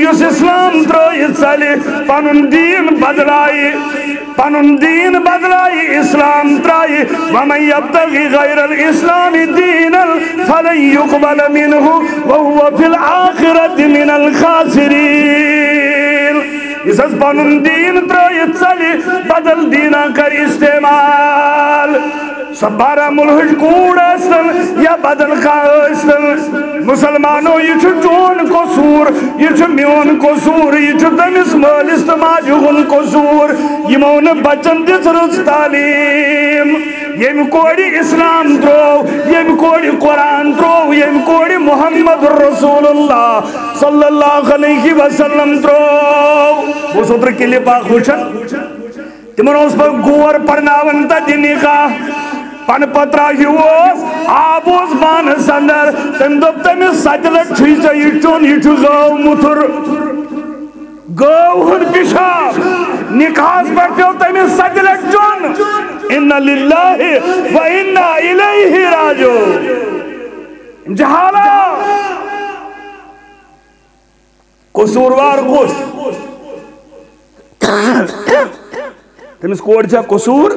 یس اسلام ترٲیِتھ ژلہِ پنُن دیٖن بدلائی اسلام ترٛایہِ وَمَن یبتغی غیر الاسلام دیٖنًا فلن یقبل منه وهو فی الآخرة من الخاسرین یس حظ پنُن دیٖن ترٛٲیِتھ ژلہِ بدل دیٖنا کر استعمال سۄ بارہ مُلہٕچ کوٗر ٲسۍتن یا بدل کانٛہہ ٲسۍتن مسلمانو یہ چھُ چون قصوٗر یہ چھُ میون قصوٗر یہ چھُ تٔمِس مٲلِس تہٕ ماجہِ ہُنٛد قصوٗر یِمو نہٕ بچن دِژ رٕژ تعلیٖم ییٚمہِ کورِ اسلام ترٛوو ییٚمہِ کورِ قرآن ترٛوو ییٚمہِ کورِ محمد رسول اللہ صلی اللہ علیہ وسلم ترٛوو بہٕ اوسُس اوترٕ کِلِپ اکھ وٕچھان تِمن اوس پتہٕ گور پرناوان تتہِ نِکاح پن پترا ہیو آب اوس بانس اندر تم دوٚپ تٔمِس 7 لٹہِ چھُے ژےٚ یہِ چوٚن یہِ چھُ گٲو مُتھُر گٲو ہُنٛد پِشاب نِکاحس پٮ۪ٹھ پیوٚو تٔمِس 7 لٹہِ چوٚن اِنَّ لِلَّهِ وَإِنَّا إِلَيْهِ راجعوٗن جہالت قصوٗروار کُس تٔمِس کورِ چھا قصوٗر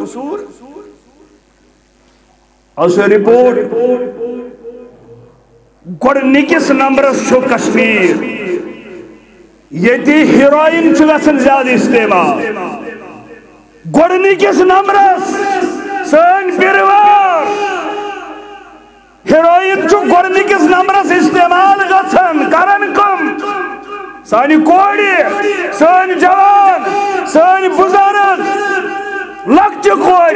also report گۄڈٕنِکِس نمبرس چھُ کشمیٖر ییٚتہِ ہیرویِن چھُ گژھان زیادٕ استعمال گۄڈٕنِکِس نمبرس سٲنۍ پِرٕوار ہیرویِن چھُ گۄڈٕنِکِس نمبرس استعمال گژھان کران کم سانہِ کورِ سٲنۍ جوان سٲنۍ بُزرگ لۄکچہِ کورِ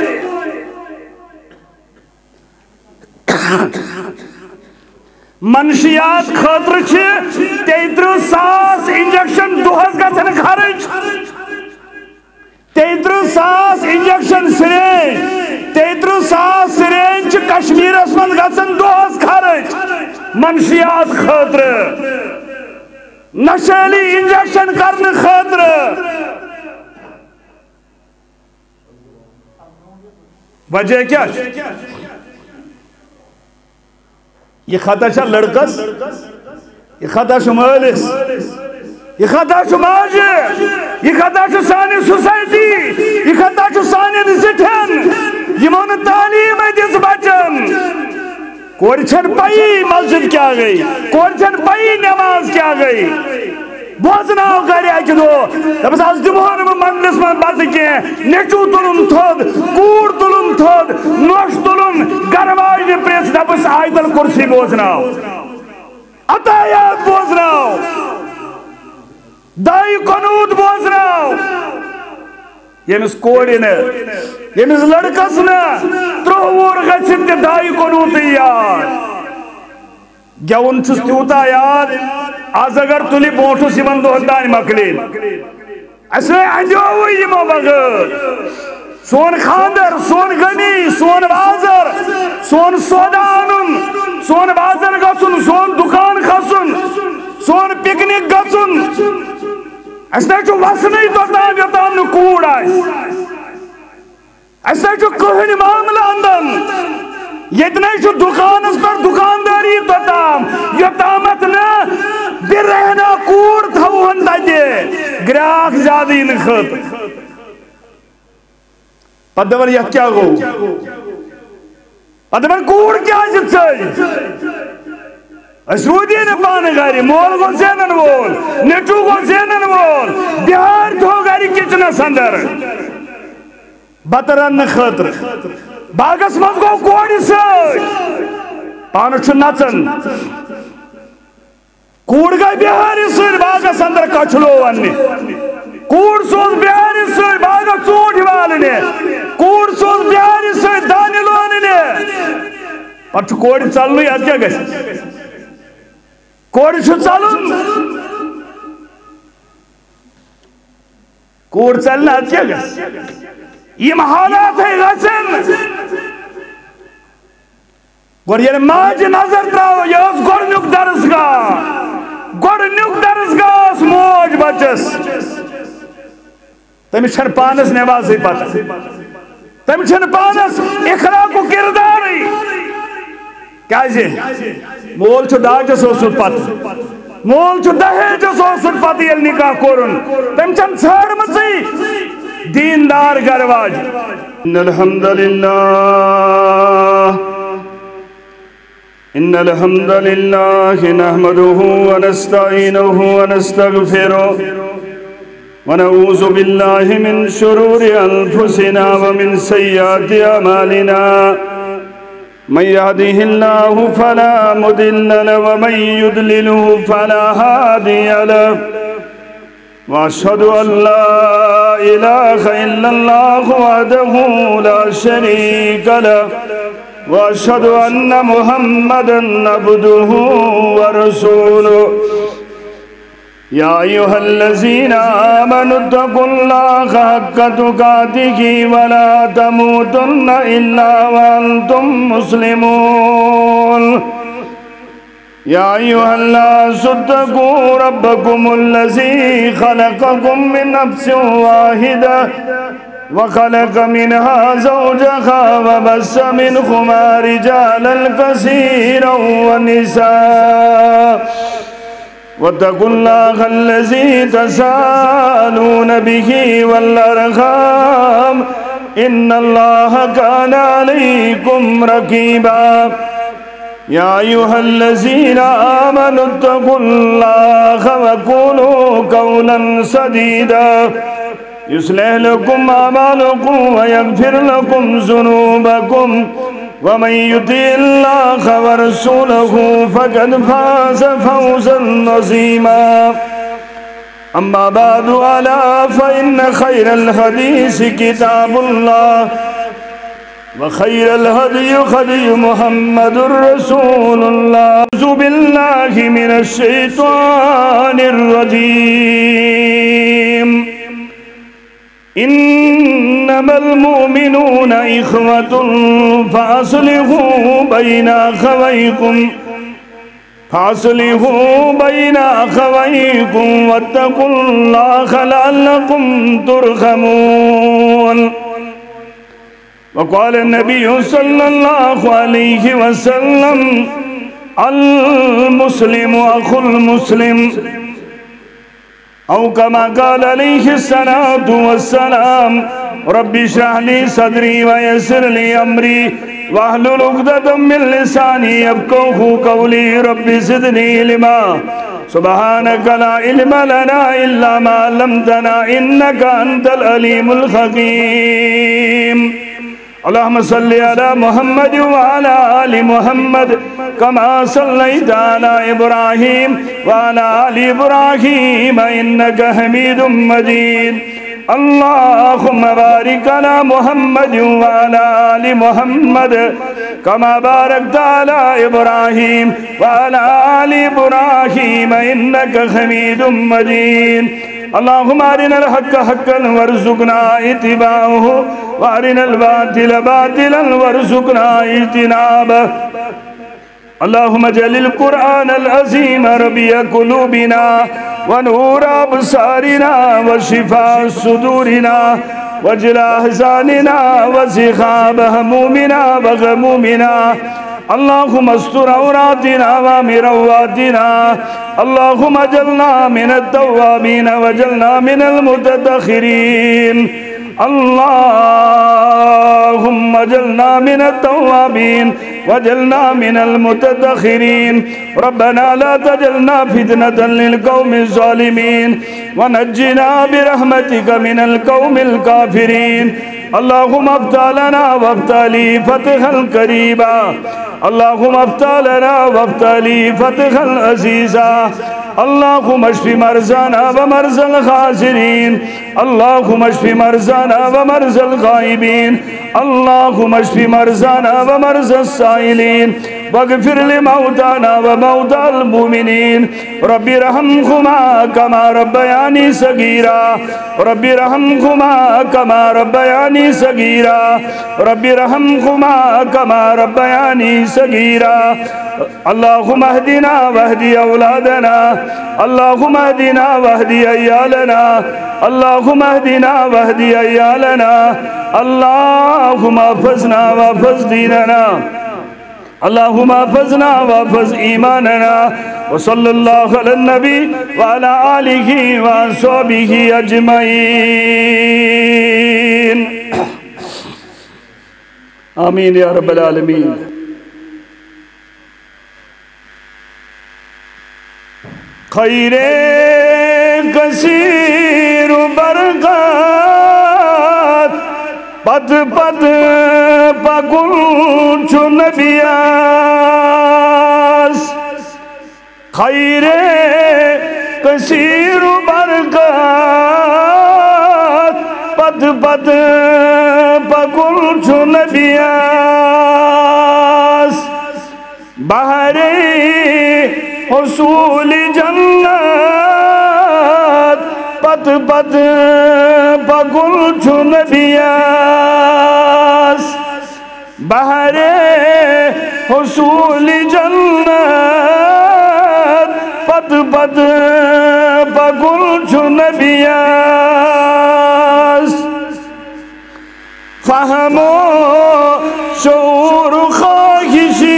منشیات خاطر چھِ 33,000 انجیکشن دۄہس گژھان خرچ 33,000 انجیکشن سرینج 33,000 سرینج چھِ کشمیرس منٛز گژھان دۄہس خرچ منشیات خاطر نشیلی انجیکشن کرنہٕ خاطرٕ وجہ کیا یہ خطا چھا لڑکس یہ خطا چھا مالس یہ خطا چھا ماجہ یہ خطا چھا سانی سوسائٹی یہ خطا چھا سانی زٹھن یمون تعلیم دِژ بچن کورِ چھن پایی مسجد کیا گئی کورِ چھن پایی نماز کیا گئی بوزناو گھر اکہ دۄہ دپس آز دِمہو نہٕ بہٕ منٛدرس منٛز بتہٕ کینٛہہ نیٚچوٗ تُلُن تھوٚد کوٗر تُلُن تھوٚد نۄش تُلُن گرٕ واجنہِ پرٛژھ دپس آیت الکُرسی بوزناو عطایات بوزناو دایہِ قنوٗت بوزناو ییٚمِس کورِ نہٕ ییٚمِس لڑکس نہٕ 30 وُہُر گژھِ تہِ دایہِ قنوٗتٕے یاد گٮ۪وُن چھُس تیوٗتاہ یاد آز اگر تُلہِ برونٛٹھس یِمن دۄہن تانۍ مۄکلے اَسہِ اندیووٕے یِمو بغٲر سون خاندر سون غنی سون بازر سون سودا اَنُن سون بازر گژھُن سون دُکان کھسُن سون پِکنِک گژھُن اَسہِ نَے چھُ وسنٕے توٚتام یوٚتام نہٕ کوٗر آسہِ اَسہِ نَے چھُ کٕہٕنۍ معاملہٕ انٛدن ییٚتہِ نَے چھُ دُکانس پٮ۪ٹھ دُکاندٲری توٚتام یوٚتامتھ نہٕ بِرہنا کوٗر تھاوہون تتہِ گراکھ زیادٕ یِنہٕ خٲطرٕ پتہٕ دپان یتھ کیٛاہ گوٚو پتہٕ دپان کوٗر کیٛازِ ژٔج أسۍ روٗدی نہٕ پانہٕ گرِ مول گوٚو زینن وول نیٚچوٗ گوٚو زینن وول بِہٲرۍ تھوٚو گرِ کِچنس اندر بتہٕ رننہٕ خٲطرٕ باغس منٛز گوٚو کورِ سۭتۍ پانہٕ چھُ نژان کوٗر گٔے بِہٲرِس سۭتۍ باغس اندر کچھلو وننہِ کوٗر سوز بِہٲرِس سۭتۍ باغس ژوٗنٛٹھۍ والنہِ کوٗر سوز بِہٲرِس سۭتۍ دانہِ لوننہِ پتہٕ چھُ کورِ ژلنُے اَدٕ کیٛاہ گژھِ کورِ چھُ ژلُن کوٗر ژلہِ نہٕ اَدٕ کیٛاہ گژھِ یِم حالات ہے گژھن گۄڈٕ ییٚلہِ ماجہِ نظر ترٛاوو یہِ اوس گۄڈٕنیُک درسگاہ گۄڈٕنیُک درسگاہ اوس موج بچس تٔمِس چھنہٕ پانس نٮ۪مازٕے پتہ تٔمِس چھنہٕ پانس اخلاقُک کِردارٕے کیٛازِ مول چھُ داجس اوسمُت پتہ مول چھُ دہیجس اوسمُت پتہ یل نکاح کورن تم چن ژھار مژی دیندار گرواج ان الحمد لله نحمده ونستعينه ونستغفره ونعوذ بالله من شرور أنفسنا ومن سيئات أعمالنا من يهده الله فلا مضل له ومن يضلل فلا هادي له وأشهد أن لا إله إلا الله وحده لا شريك له وأشهد أن محمدًا عبده ورسوله يا أيها الذين آمنوا اتقوا الله حق تقاته ولا تموتن إلا وأنتم مسلمون يا أيها الناس اتقوا ربكم الذي خلقكم من نفس واحدة وخلق منها زوجها وبث منهما رجالا كثيرا ونساء واتقوا الله الذي تساءلون به والأرحام إن الله كان عليكم رقيبا يا أيها الذين آمنوا اتقوا الله وقولوا قولا سديدا يصلح لكم أعمالكم ويغفر لكم ذنوبكم ومن يطع الله ورسوله فقد فاز فوزا عظيما أما بعد ألا فإن خير الحديث كتاب الله وخير الهدي هدي محمد رسول الله أعوذ بالله من الشيطان الرجيم إنما المؤمنون إخوة فأصلحوا بين أخويكم واتقوا الله لعلكم ترحمون وقال النبي صلى الله عليه وسلم المسلم أخو المسلم أو كما قال عليه الصلاة والسلام رب اشرح لي صدري ويسر لي أمري واحلل عقدة من لساني يفقهوا قولي رب زدني علما سبحانك لا علم لنا إلا ما علمتنا إنك أنت العليم الحكيم اللهم صل على محمد وعلى آل محمد كما صليت على إبراهيم وعلى آل إبراهيم إنك حميد مجيد اللهم بارك على محمد وعلى آل محمد كما باركت على إبراهيم وعلى آل إبراهيم إنك حميد مجيد اللهم أرنا الحق حقا وارزقنا اتباعه وأرنا الباطل باطلا وارزقنا اجتنابه اللهم اجعل القرآن العظيم ربيع قلوبنا ونور أبصارنا وشفاء صدورنا وجلاء أحزاننا وزخاب همومنا وغمومنا اللهم استر عوراتنا وامن رواتنا اللهم اجعلنا من التوابين واجعلنا من المتدخرين اللهم اجعلنا من التوابين واجعلنا من المتدخرين ربنا لا تجعلنا فتنة للقوم الظالمين ونجنا برحمتك من القوم الكافرين اللهم افتح لنا وافتح لي فتحا قريبا اللهم افتح لنا وافتح لي فتحا عزيزا اللهم اشف مرضانا ومرضى الخاسرين اللهم اشف مرضانا ومرضى الغائبين اللهم اشف مرضانا ومرضى السائلين واغفر لموتانا وموتى المؤمنين رب ارحمهما كما ربياني صغيرا رب ارحمهما كما ربياني صغيرا رب ارحمهما كما ربياني صغيرا اللهم اهدنا واهدي أولادنا اللهم اهدنا واهدي عيالنا اللهم اهدنا واهدي عيالنا اللهم احفظنا واحفظ ديننا اللهم احفظنا واحفظ إيماننا وصلی اللہ علی النبی وعلی آلہ وصحبہ اجمعین آمین یا رب العالمین خیر کثیر برکات پد پد پکل چو نبیاس خیر کثیر برکات پد پد پکل چو نبیاس بہر حصول جنت پد پد پکل چو نبیاس بہر حصول جنت پد پد پکل چو نبیاس فہم و شعور خواہشی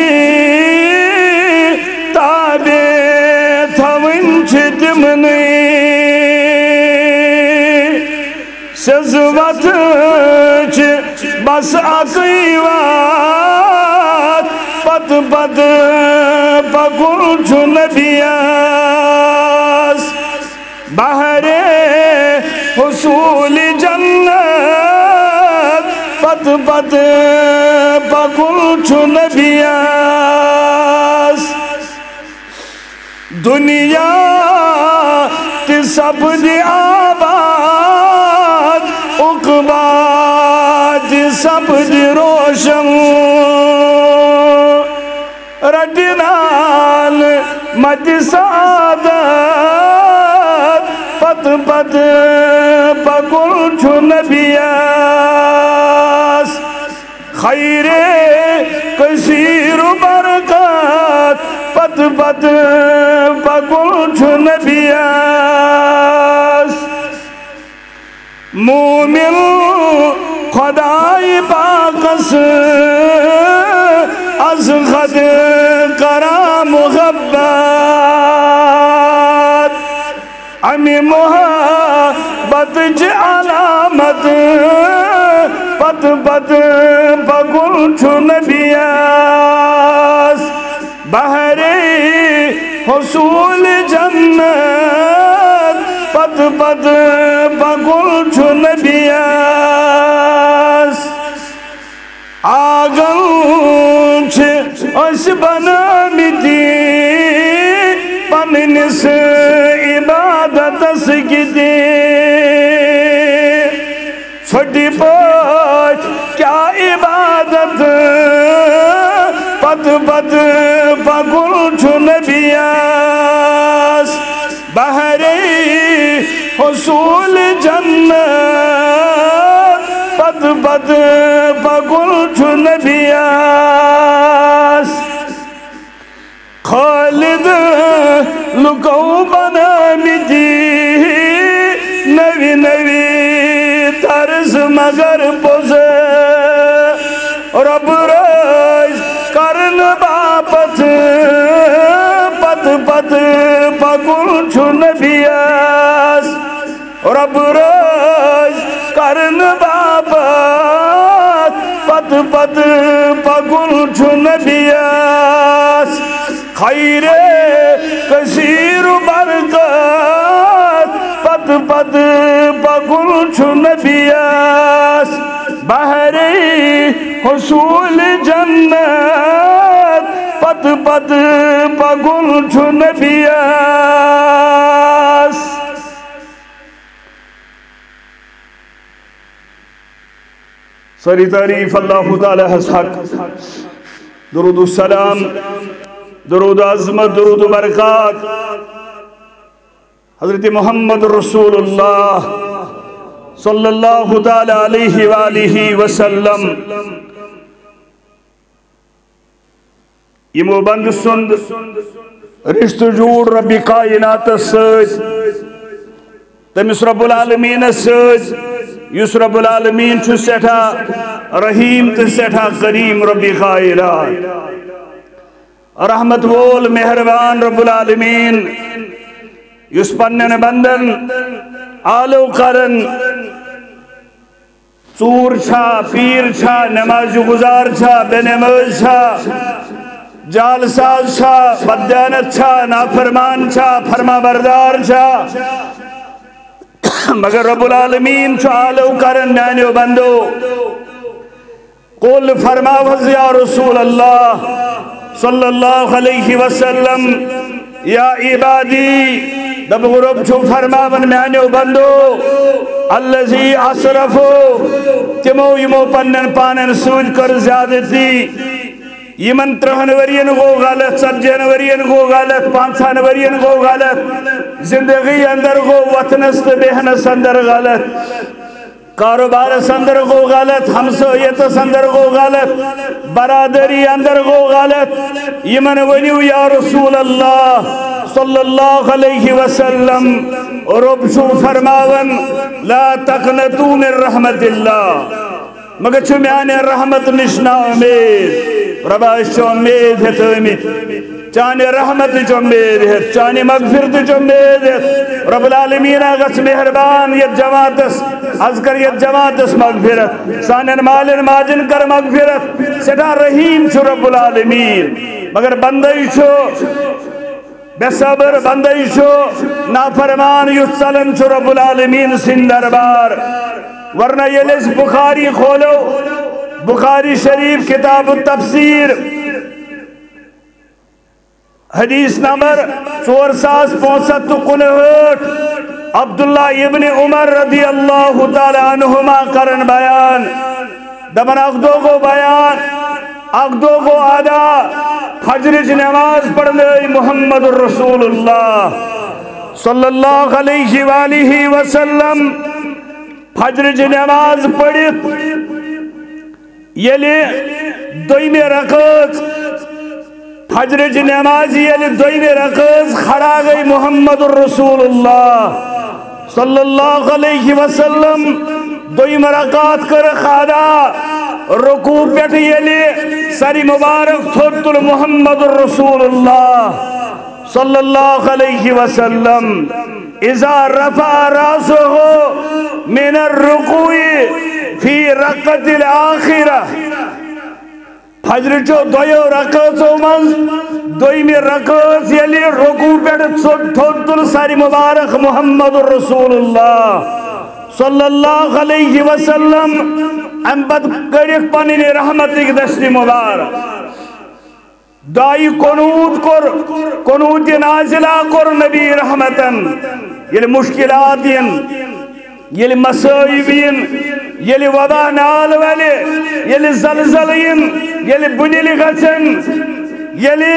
سزوت چھ بس اقیوات پد پد پکل چو نبیاس بہر حصول جنت پد پد پکل چو نبیاس دنیا تی سب دی آباد عقبہ تی سب دی روشن رڈنال مد سعادت پد پد پکل چو نبیاس خیر کثیر برکات پد پد پکل چو نبیاس مومن خدای پاکس از خد کرا محبت امی محبت جی علامت پد پد پکل چو نبیاس بہر حصول جنت پد پد پکل چو نبیاس آگن چھ اس بنامتی پننس عبادت سکتی چھوٹی پوچھ کیا عبادت پد پد پکل چو نبیاس بہر حصول جنت پد پد پکل چو نبیاس خالد لکو بنامتی نوی نوی طرز مگر پوزے رب رج کرن باپت پد پد پکل چو نبیاس رب رج کرن باپت پد پد پکل چو نبیاس خیر کثیر برکات پد پد پکل چو نبیاس بہر حصول جنت پد پد پکل چو نبیاس ساری تعریف اللہ تعالی حق درود السلام درود عظمت درود برکات حضرت محمد رسول اللہ صلی اللہ تعالی علیہ وآلہ وسلم یمو بند سند رشت جوڑ رب کائنات سید تمس رب العالمین سید یس رب العالمین چھو سیٹھا رحیم تو سیٹھا کریم رب کائنات رحمت وول مہربان رب العالمین یس پنن بندن آلو کرن ژور چھا پیر چھا نماز گزار چھا بے نماز چھا جال ساز چھا بدیانت چھا نافرمان چھا فرما بردار چھا مگر رب العالمین چھو آلو کرن میانیو بندو قول فرماوز یا رسول اللہ صلی اللہ علیہ وسلم یا عبادی دب غرب چھو فرماون میانیو بندو اللذی اصرفو تمو یمو پنن پانن سوج کر زیادتی یمن 3 ورین گو غلط 7 ورین گو غلط 5 ورین گو غلط زندگی اندر گو وطنست بہنس اندر غلط کاروبار اندر گو غلط ہمسایت اندر گو غلط برادری اندر گو غلط یمن ونیو یا رسول اللہ صلی اللہ علیہ وسلم رب شو فرماون لا تقنطوا من رحمت اللہ مگر چھو میانے رحمت نشنا امید ربا شو امید ہے تو امید چانے رحمت جو امید ہے چانے مغفرت جو امید ہے رب العالمین آغس مہربان یہ جماعتس اذکر یہ جماعتس مغفرت سانن مالن ماجن کر مغفرت سدا رحیم چھو رب العالمین مگر بندئی چھو بے صبر بندئی چھو نافرمان یسلن چھو رب العالمین سن دربار ورنہ یہ لس بخاری کھولو بخاری شریف کتاب التفسیر حدیث نمبر 4559 عبداللہ ابن عمر رضی اللہ تعالی عنہما کرن بیان دبن اقدو کو بیان اقدو کو آدھا فجر نماز پڑھنے محمد الرسول اللہ صلی اللہ علیہ وآلہ وسلم فجر نماز پڑھت یلی دویمی رکعت فجر نماز یلی دویمی رکعت کھڑا گئی محمد الرسول اللہ صلی اللہ علیہ وسلم دویم رکعت کر خادا رکوع پیٹ یلی سری مبارک تھوتل محمد الرسول اللہ صلی اللہ علیہ وسلم اذا رفع راسه من الرکوع فی رکعت الاخرہ فجر چو دویو رکعتو من دویمی رکعت یلی رکوع پیٹ تھوتل سری مبارک محمد الرسول اللہ صلی اللہ علیہ وسلم امبد کرک پنین رحمتی دستی مبارک دائی قنوت نازلہ کر نبی رحمتن یلی مشکلاتین یلی مسائبین یلی وبا نال ولی یلی زلزلین یلی بنیلی غچن یلی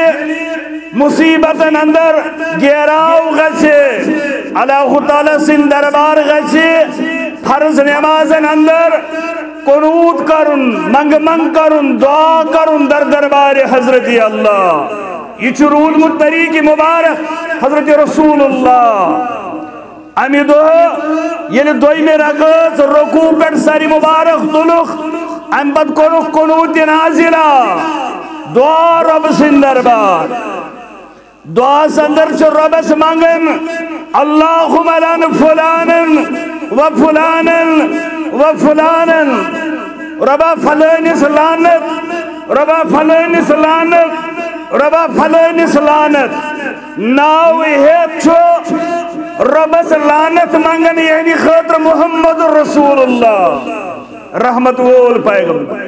مصیبتن اندر گیراو غچے اللہ تعالیٰ سن دربار غچے فرض نمازن اندر قنوت کرن منگ کرن دعا کرن در دربار حضرت اللہ یہ چرود مطریق مبارک حضرت رسول اللہ امی دو یلی دوئی میں رکعت رکوع پر ساری مبارک دلخ ام بد قنوت نازلہ دعا رب سن دربار دعا سندر چو رب سمانگن اللہم لن فلانن و فلانن و فلانن ربا فلین سلانت ربا فلین سلانت ربا فلین سلانت ناوی ہے چو رب سلانت مانگن یعنی خاطر محمد رسول اللہ رحمت وول پیغمبر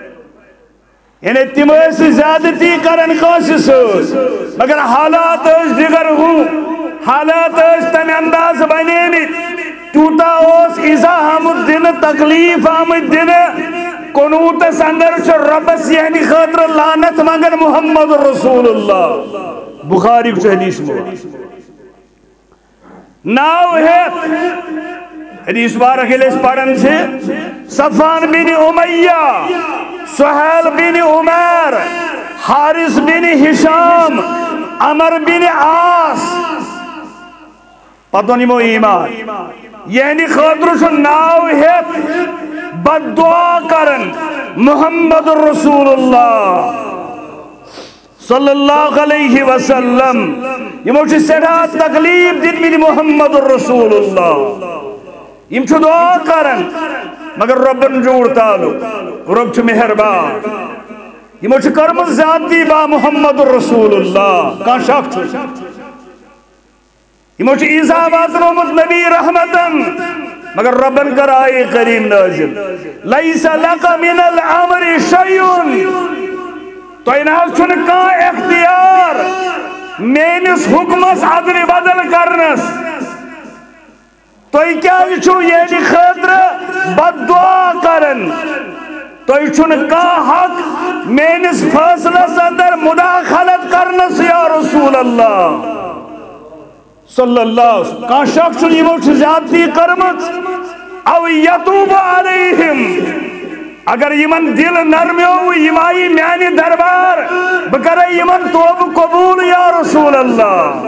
یعنی تمہیں سے زیادتی کرن کوشش مگر حالات اس دیگر ہوں حالات اس تم انداز بنیمی توتا اس ایزا حمد دن تکلیف حمد دن قنوت سندر چو ربس یعنی خاطر لعنت مگر محمد رسول اللہ بخاری کو حدیث مبارک ناو ہے حدیث بارک الیس پڑھن سے صفان بن امیہ سہیل بن عمر حارث بن ہشام عمر بن عاص پتہ نہیں مو ایمان یعنی خاطر شو ناو ہے بد دعا کرن محمد رسول اللہ صلی اللہ علیہ وسلم یمو چھ سٹھا تکلیف دتمت محمد الرسول اللہ یم چھ دعا کرن مگر ربن جوڑ تعلق رب چھ مہربان یمو چھ کرمت زیادتی با محمد الرسول اللہ کان شک چھ یمو چھ عیسیٰ واتنومت نبی رحمتن مگر ربن کرائے کریم نازل لیس لک من الامر شیئن تو انہاز چھن کا اختیار مینس حکمس عدل بدل کرنس تو کیا چھو یہ خاطر بد دعا کرن تو چھن کا حق مینس فیصلس اندر مداخلت کرنس یا رسول اللہ صلی اللہ علیہ وسلم کان شخص یمو چھ زیادتی کرمت او یتوب علیہم اگر یمن دل نرمیو یمائی میانی دربار بکر یمن توب قبول یا رسول اللہ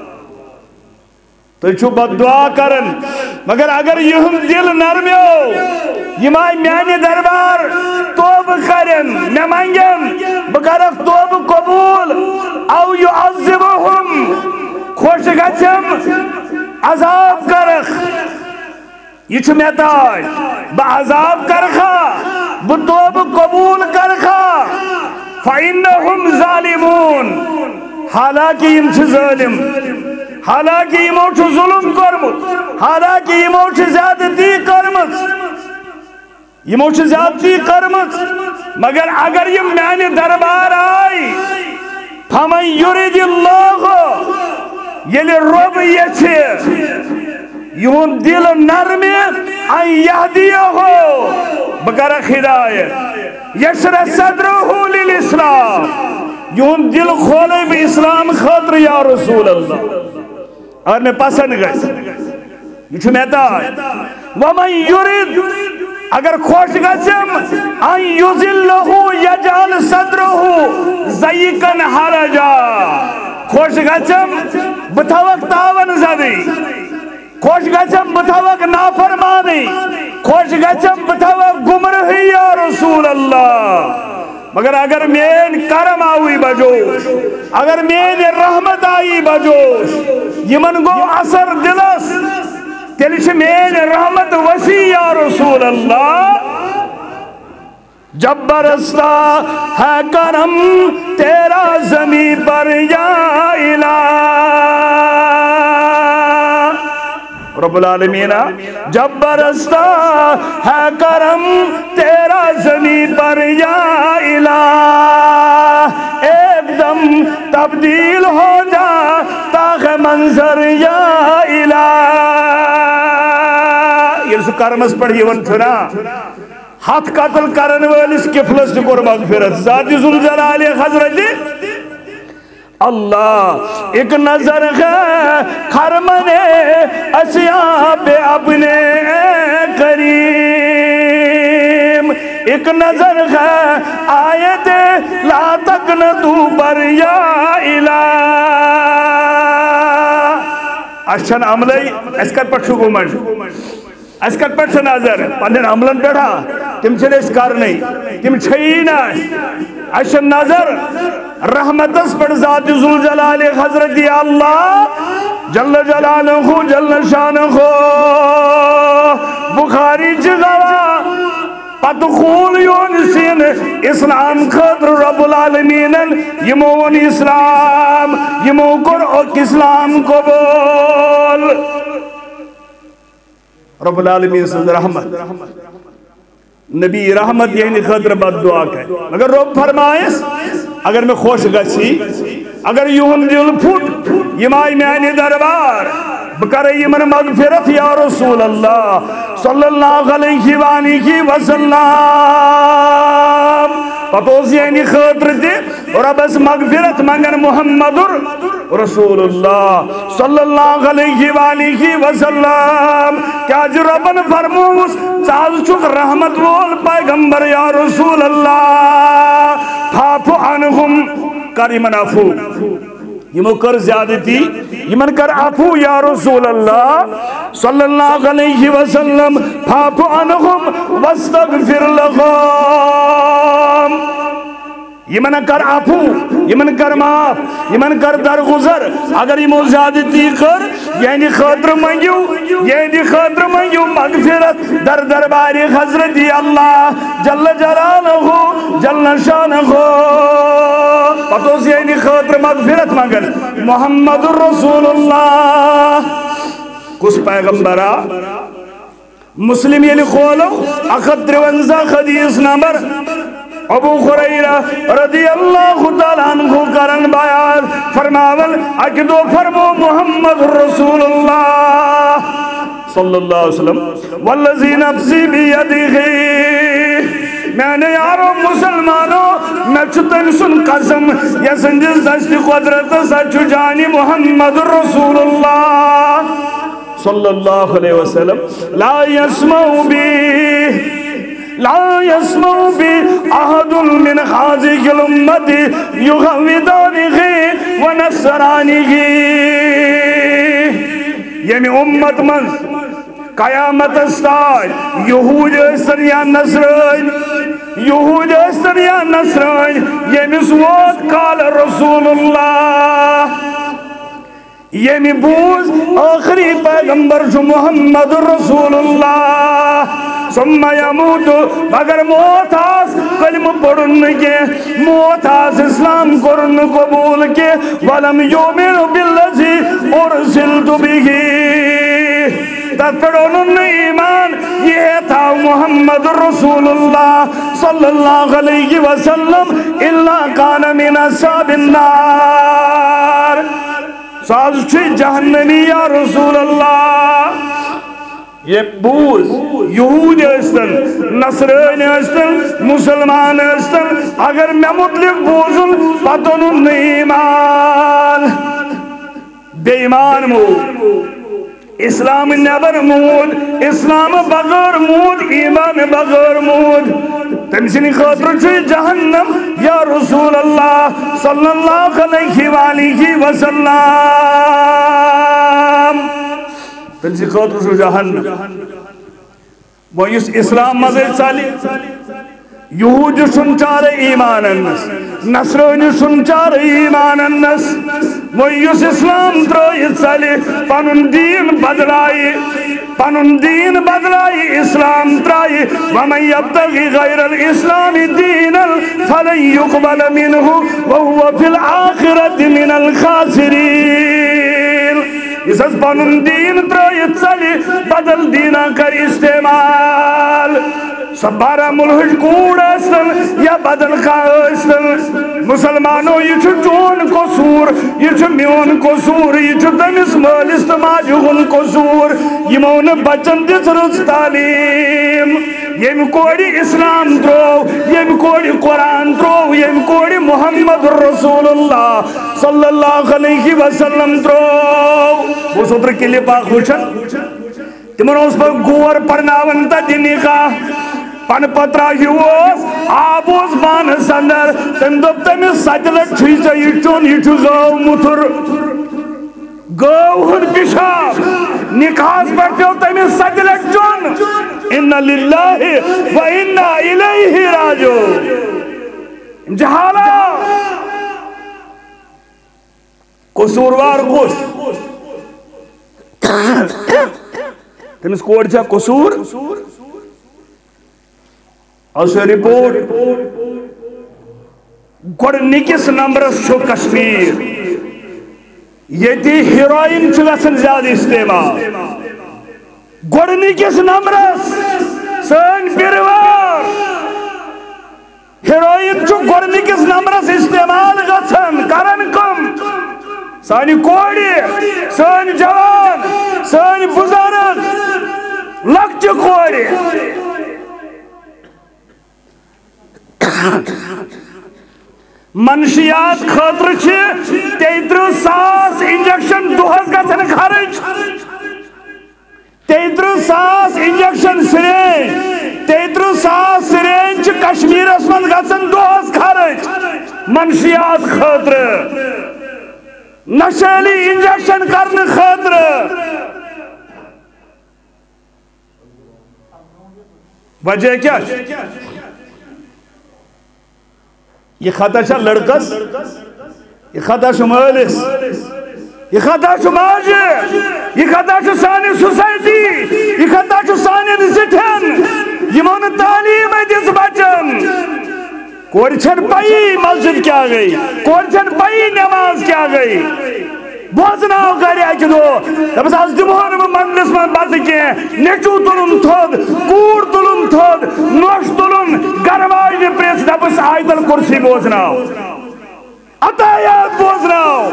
تو چھو بد دعا کرن مگر اگر یہم دل نرمیو یمائی میانی دربار توب کرن میں مانگن بکر توب قبول او یعذبہم خوش گچم عذاب کرخ یہ چھ میتاج با عذاب کرخا بتوب قبول کرخا فإنہم ظالمون حالانکہ یم چھ ظالم حالانکہ یمو چھ ظلم کرمت حالانکہ یمو چھ زیادتی کرمت یمو چھ زیادتی کرمت مگر اگر یم میانی دربار آئی فمن یرید اللہ یلی رب یہ چھ یہون دل نرمی ان یہدیہ ہو بکرخ ہدایت یشرح صدرہو للاسلام یہون دل کھولے بھی اسلام خاطر یا رسول اللہ اور میں پسند گئے یہ چھو میتا ہے وَمَنْ يُرِد اگر خوش گسم ان یُزِلَّهُ یجعل صدرہو زیقن حرجا خوش گسم بتوق تاون زدی خوش گسم بتوق نافرمانی خوش گسم بتوق گمرہی یا رسول اللہ مگر اگر مین کرم آوی بجوش اگر مین رحمت آئی بجوش یمن گو اثر دلس تیلش مین رحمت وسیع یا رسول اللہ جب برستا ہے کرم تیرا زمین پر یا الہ رب العالمین جب برستا ہے کرم تیرا زمین پر یا الہ ایک دم تبدیل ہو جا تاخ منظر یا الہ یہ سو کرمس پڑھ یہ ون چھنا ہاتھ قتل کرن والس کفلس کور مغفرت ذاتی ذوالجلال حضرت اللہ ایک نظر ہے خرمن اسیاب اپنے کریم ایک نظر ہے آیت لا تقنطو پر یا الہ اشن عملی اس کا پٹھو گمن اس کا پٹھ نظر پندن عملن پیڑھا تم چھنے اس کار نہیں تم چھئینا اشن نظر رحمت اس پر ذات ذوالجلال حضرت اللہ جل جلالہ جل شانہ بخاری جگوا پتخول یونسین اسلام خطر رب العالمین یمون اسلام یمو کر اسلام قبول رب العالمین صلی رحمت نبی رحمت یعنی خطر بد دعا کہ مگر رب فرمائس اگر میں خوش گسی اگر یہن دل پھوٹ یمائی میانی دربار بکر یمن مغفرت یا رسول اللہ صلی اللہ علیہ وآلہ وسلم پتوز یعنی خطر دے اور اب اس مغفرت منگن محمد رسول اللہ صلی اللہ علیہ وآلہ وسلم کیا جو ربن فرموس چاہت چک رحمت وول پیغمبر یا رسول اللہ فاف عنہم کریمن عفو یمو کر زیادتی یمن کر عفو یا رسول اللہ صلی اللہ علیہ وسلم فاف عنہم واستغفر لهم یمن کر عفو یمن کر معاف یمن کر درگزر اگر یمو زیادتی کر یعنی خاطر منگیو مغفرت در دربار حضرت اللہ جل جلالہ جل شانہ پتوس یعنی خاطر مغفرت مگر محمد رسول اللہ کس پیغمبرہ مسلم یلی کھولو 153 حدیث نمبر ابو ہریرہ رضی اللہ تعالیٰ عنہ کرن بیان فرماول اکدو فرمو محمد رسول اللہ صلی اللہ علیہ وسلم والذی نفسی بیدیہ میں نے یارو مسلمانوں میں چھتن سن قسم یا سنجز دشت قدرت سچ جانی محمد رسول اللہ صلی اللہ علیہ وسلم لا يسمع بي أحد من هذه الأمة يغوضانه ونصرانه یعنی امت من قیامت استاد یہود استن یا نصران یمس ووت قال رسول اللہ یمی بوز آخری پیغمبر جو محمد رسول اللہ ثم یموت مگر موت آس کلم پڑھن کے موت آس اسلام کرن قبول کے ولم یومن باللذی ارسلت به تتڑون ایمان یہ تھا محمد رسول اللہ صلی اللہ علیہ وسلم الا کان من اصحاب النار ساز چھوئی جہنمی یا رسول اللہ یہ بوز یہود استن نصرین استن مسلمان استن اگر میں مطلب بوزن پتن ایمان بے ایمان مود اسلام نبر مود اسلام بغیر مود ایمان بغیر مود تمسنی خاطر چھوئی جہنم یا رسول اللہ صلی اللہ علیہ وآلہ وسلم تمسی خاطر چھوئی جہنم وہ یس اسلام مزید سالی یہود سنچار ایمان انس نصرانی سنچار ایمان انس وہ یس اسلام ترائیت سالی پانن دین بدلائی اسلام ترائی ومن یبتغی غیر الاسلام دینا فلن یقبل منہ وہو فی الآخرت من الخاسرین اس از پانن دین ترائیت سالی بدل دینا کر استعمال سبارہ ملحج کوڑ استن یا بدل کا استن مسلمانوں یہ چھو چون قصور یہ چھو میون قصور یہ چھو تمس مالست ماجہن قصور یہ مون بچن دس رز تعلیم یہ کوڑی اسلام ترو یہ کوڑی قرآن ترو یہ کوڑی محمد رسول اللہ صلی اللہ علیہ وسلم ترو وہ سوتر کلی پاک ہوچن تمہن اس پر گور پرناون تا دنی کا پن پترا ہیوس آبوس بان سندر تم دب تمہیں سجلت چھیچا یہ چون یہ چھو گاو متر گاو ہن پیشاب نکاس پڑھتے ہو تمہیں سجلت چون اِنَّا لِلَّهِ وَإِنَّا إِلَيْهِ راجو جہالا قصوروار کش تمہیں کوڑ چھا قصور اسے رپورٹ گوڑنکس نمبرس چھو کشمیر یہ تھی ہیروئن چھلسن زیادہ استعمال گوڑنکس نمبرس سن پیروار ہیروئن چھو گوڑنکس نمبرس استعمال گھن کرن کم سانی کوڑی سانی جوان سانی بزرگ لکچ کوڑی منشیات خاطر چھے 33,000 انجیکشن دوہز گھن خرچ 33,000 انجیکشن سرینج 33,000 سرینج کشمیر اسمن گھن دوہز خرچ منشیات خاطر نشیلی انجیکشن کرنے خاطر وجہ کیا یہ خطا چھا لڑکس یہ خطا چھا مالس یہ خطا چھا ماجہ یہ خطا چھا سانی سوسائٹی یہ خطا چھا سانی زٹھن یمون تعلیم دس بچن کور چھن پائی مسجد کیا گئی کور چھن پائی نماز کیا گئی بوزناو گھر اکہ دو دپس آز دمہو نہ منگلس من بت کی نیچو تلن تھود کوڑ تلن تھود نوش تلن گھر واجن پریس دپس آیت الکرسی بوزناو عطایات بوزناو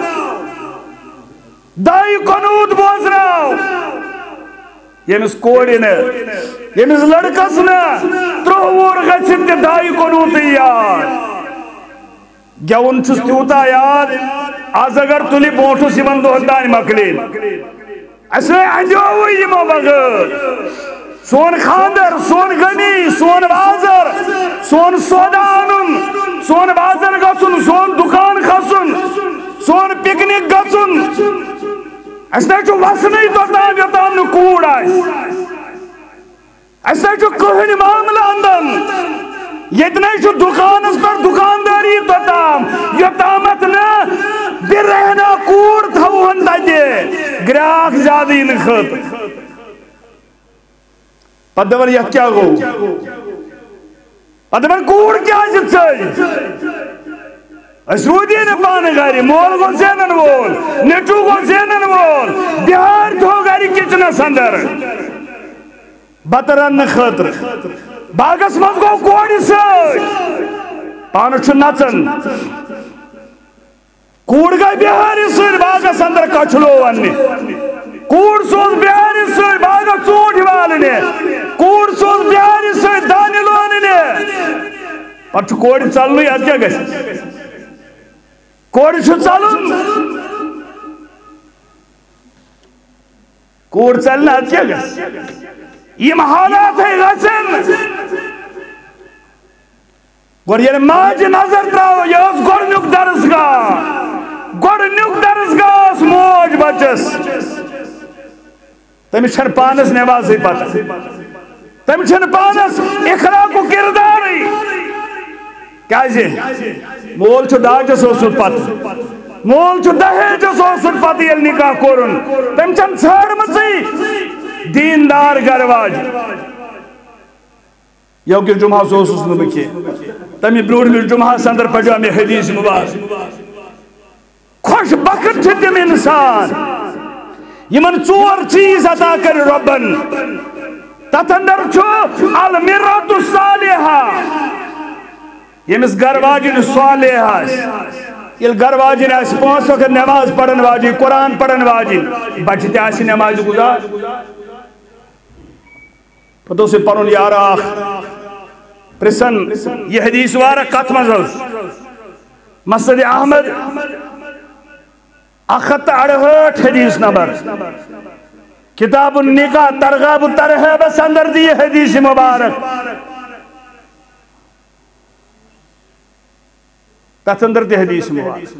دائی قنوت بوزناو یمس کوڑی نا یمس لڑکس نا 3 وُہر گژھِتھ تہِ دائی قنوت یاد گیون چھس تیوتا یاد آز اگر تلی بونٹھس یمن دہن تان مکلین اسے انجوو یمو بغیر سون خاندر سون غنی سون بازر سون سودا انن سون بازر گژھن سون دکان کھسن سون پکنک گژھن اسے چھُ وسنٕے توٚتام یوٚتام نہٕ کوٗر آسہِ اسے چھُ کٕہٕنۍ معاملہٕ اندن یتنے چھُ دکانس پر دکانداری توٚتام یوٚتامتھ نہٕ برہنا کوٗر تھاوہن تتہِ گراک زیادٕ یِنہٕ خٲطرٕ پتہٕ دپن یتھ کیٛاہ گوٚو پتہٕ دپن کوٗر کیٛازِ ژٔج أسۍ روٗدی نہٕ پانہٕ گرِ مول گوٚو زینن وول نیٚچوٗ گوٚو زینن وول بِہار تھوٚو گرِ کچنس اندر بتہٕ رننہٕ خٲطرٕ باغس مز گو کورِ سۭتۍ پانہٕ چھُ نژن کوٗر گٔے بِہارِ سۭتۍ باغس اندر کچھلو وننہِ کوٗر سوز بِہارِ سۭتۍ باغس ژوٗنٛٹھۍ والنہِ کوٗر سوز بِہارِ سۭتۍ دانہِ لوننہِ پتہٕ چھُ کورِ ژلنُے ادٕ کیٛاہ گژھِ کورِ چھُ ژلُن کوٗر ژلہِ نہٕ ادٕ کیٛاہ گژھِ یم حالات ہے گژھن گۄڈٕ ییٚلہِ ماجہِ نظر ترٛاوو یہِ ٲس گۄڈٕنیُک درسگاہ ٲس موج بچس تٔمِس چھنہٕ پانس نٮ۪مازٕے پتہ تٔمِس چھنہٕ پانس اخلاقُک کِردارٕے کیٛازِ مول چھُ داجس اوسمُت پتہ مول چھُ دہیجس اوسمُت پتہ ییٚلہِ نکاح کوٚرُن تٔمۍ چھنہٕ ژھانڈمٕژٕے دیندار گھر واجن یوکس جمعہ اوسُس نہٕ بہٕ کینٛہہ تمہِ برٛونٛٹھمِس جمعہس اندر پڑیو مےٚ حدیث مبارک خوش بخت چھِ تِم انسان یمن 4 چیز عطا کر رۄبن تتھ اندر چھُ المرأة الصالحہ ییٚمِس گھر واجن صالح آسہِ ییٚلہِ گھر واجن آسہِ 5 وقت نماز پرن واجن قرآن پرن واجن بچہِ تہِ آسہِ نمازِ گزار پتہٕ اوس یہِ پنُن یارا اکھ پرژھن یہِ حدیث مبارک کتھ منٛز ٲس مسند احمد 168 حدیث نمبر کتاب النکاح ترغاب ترہیبس اندر دی حدیث مبارک تتھ اندر دی حدیث مبارک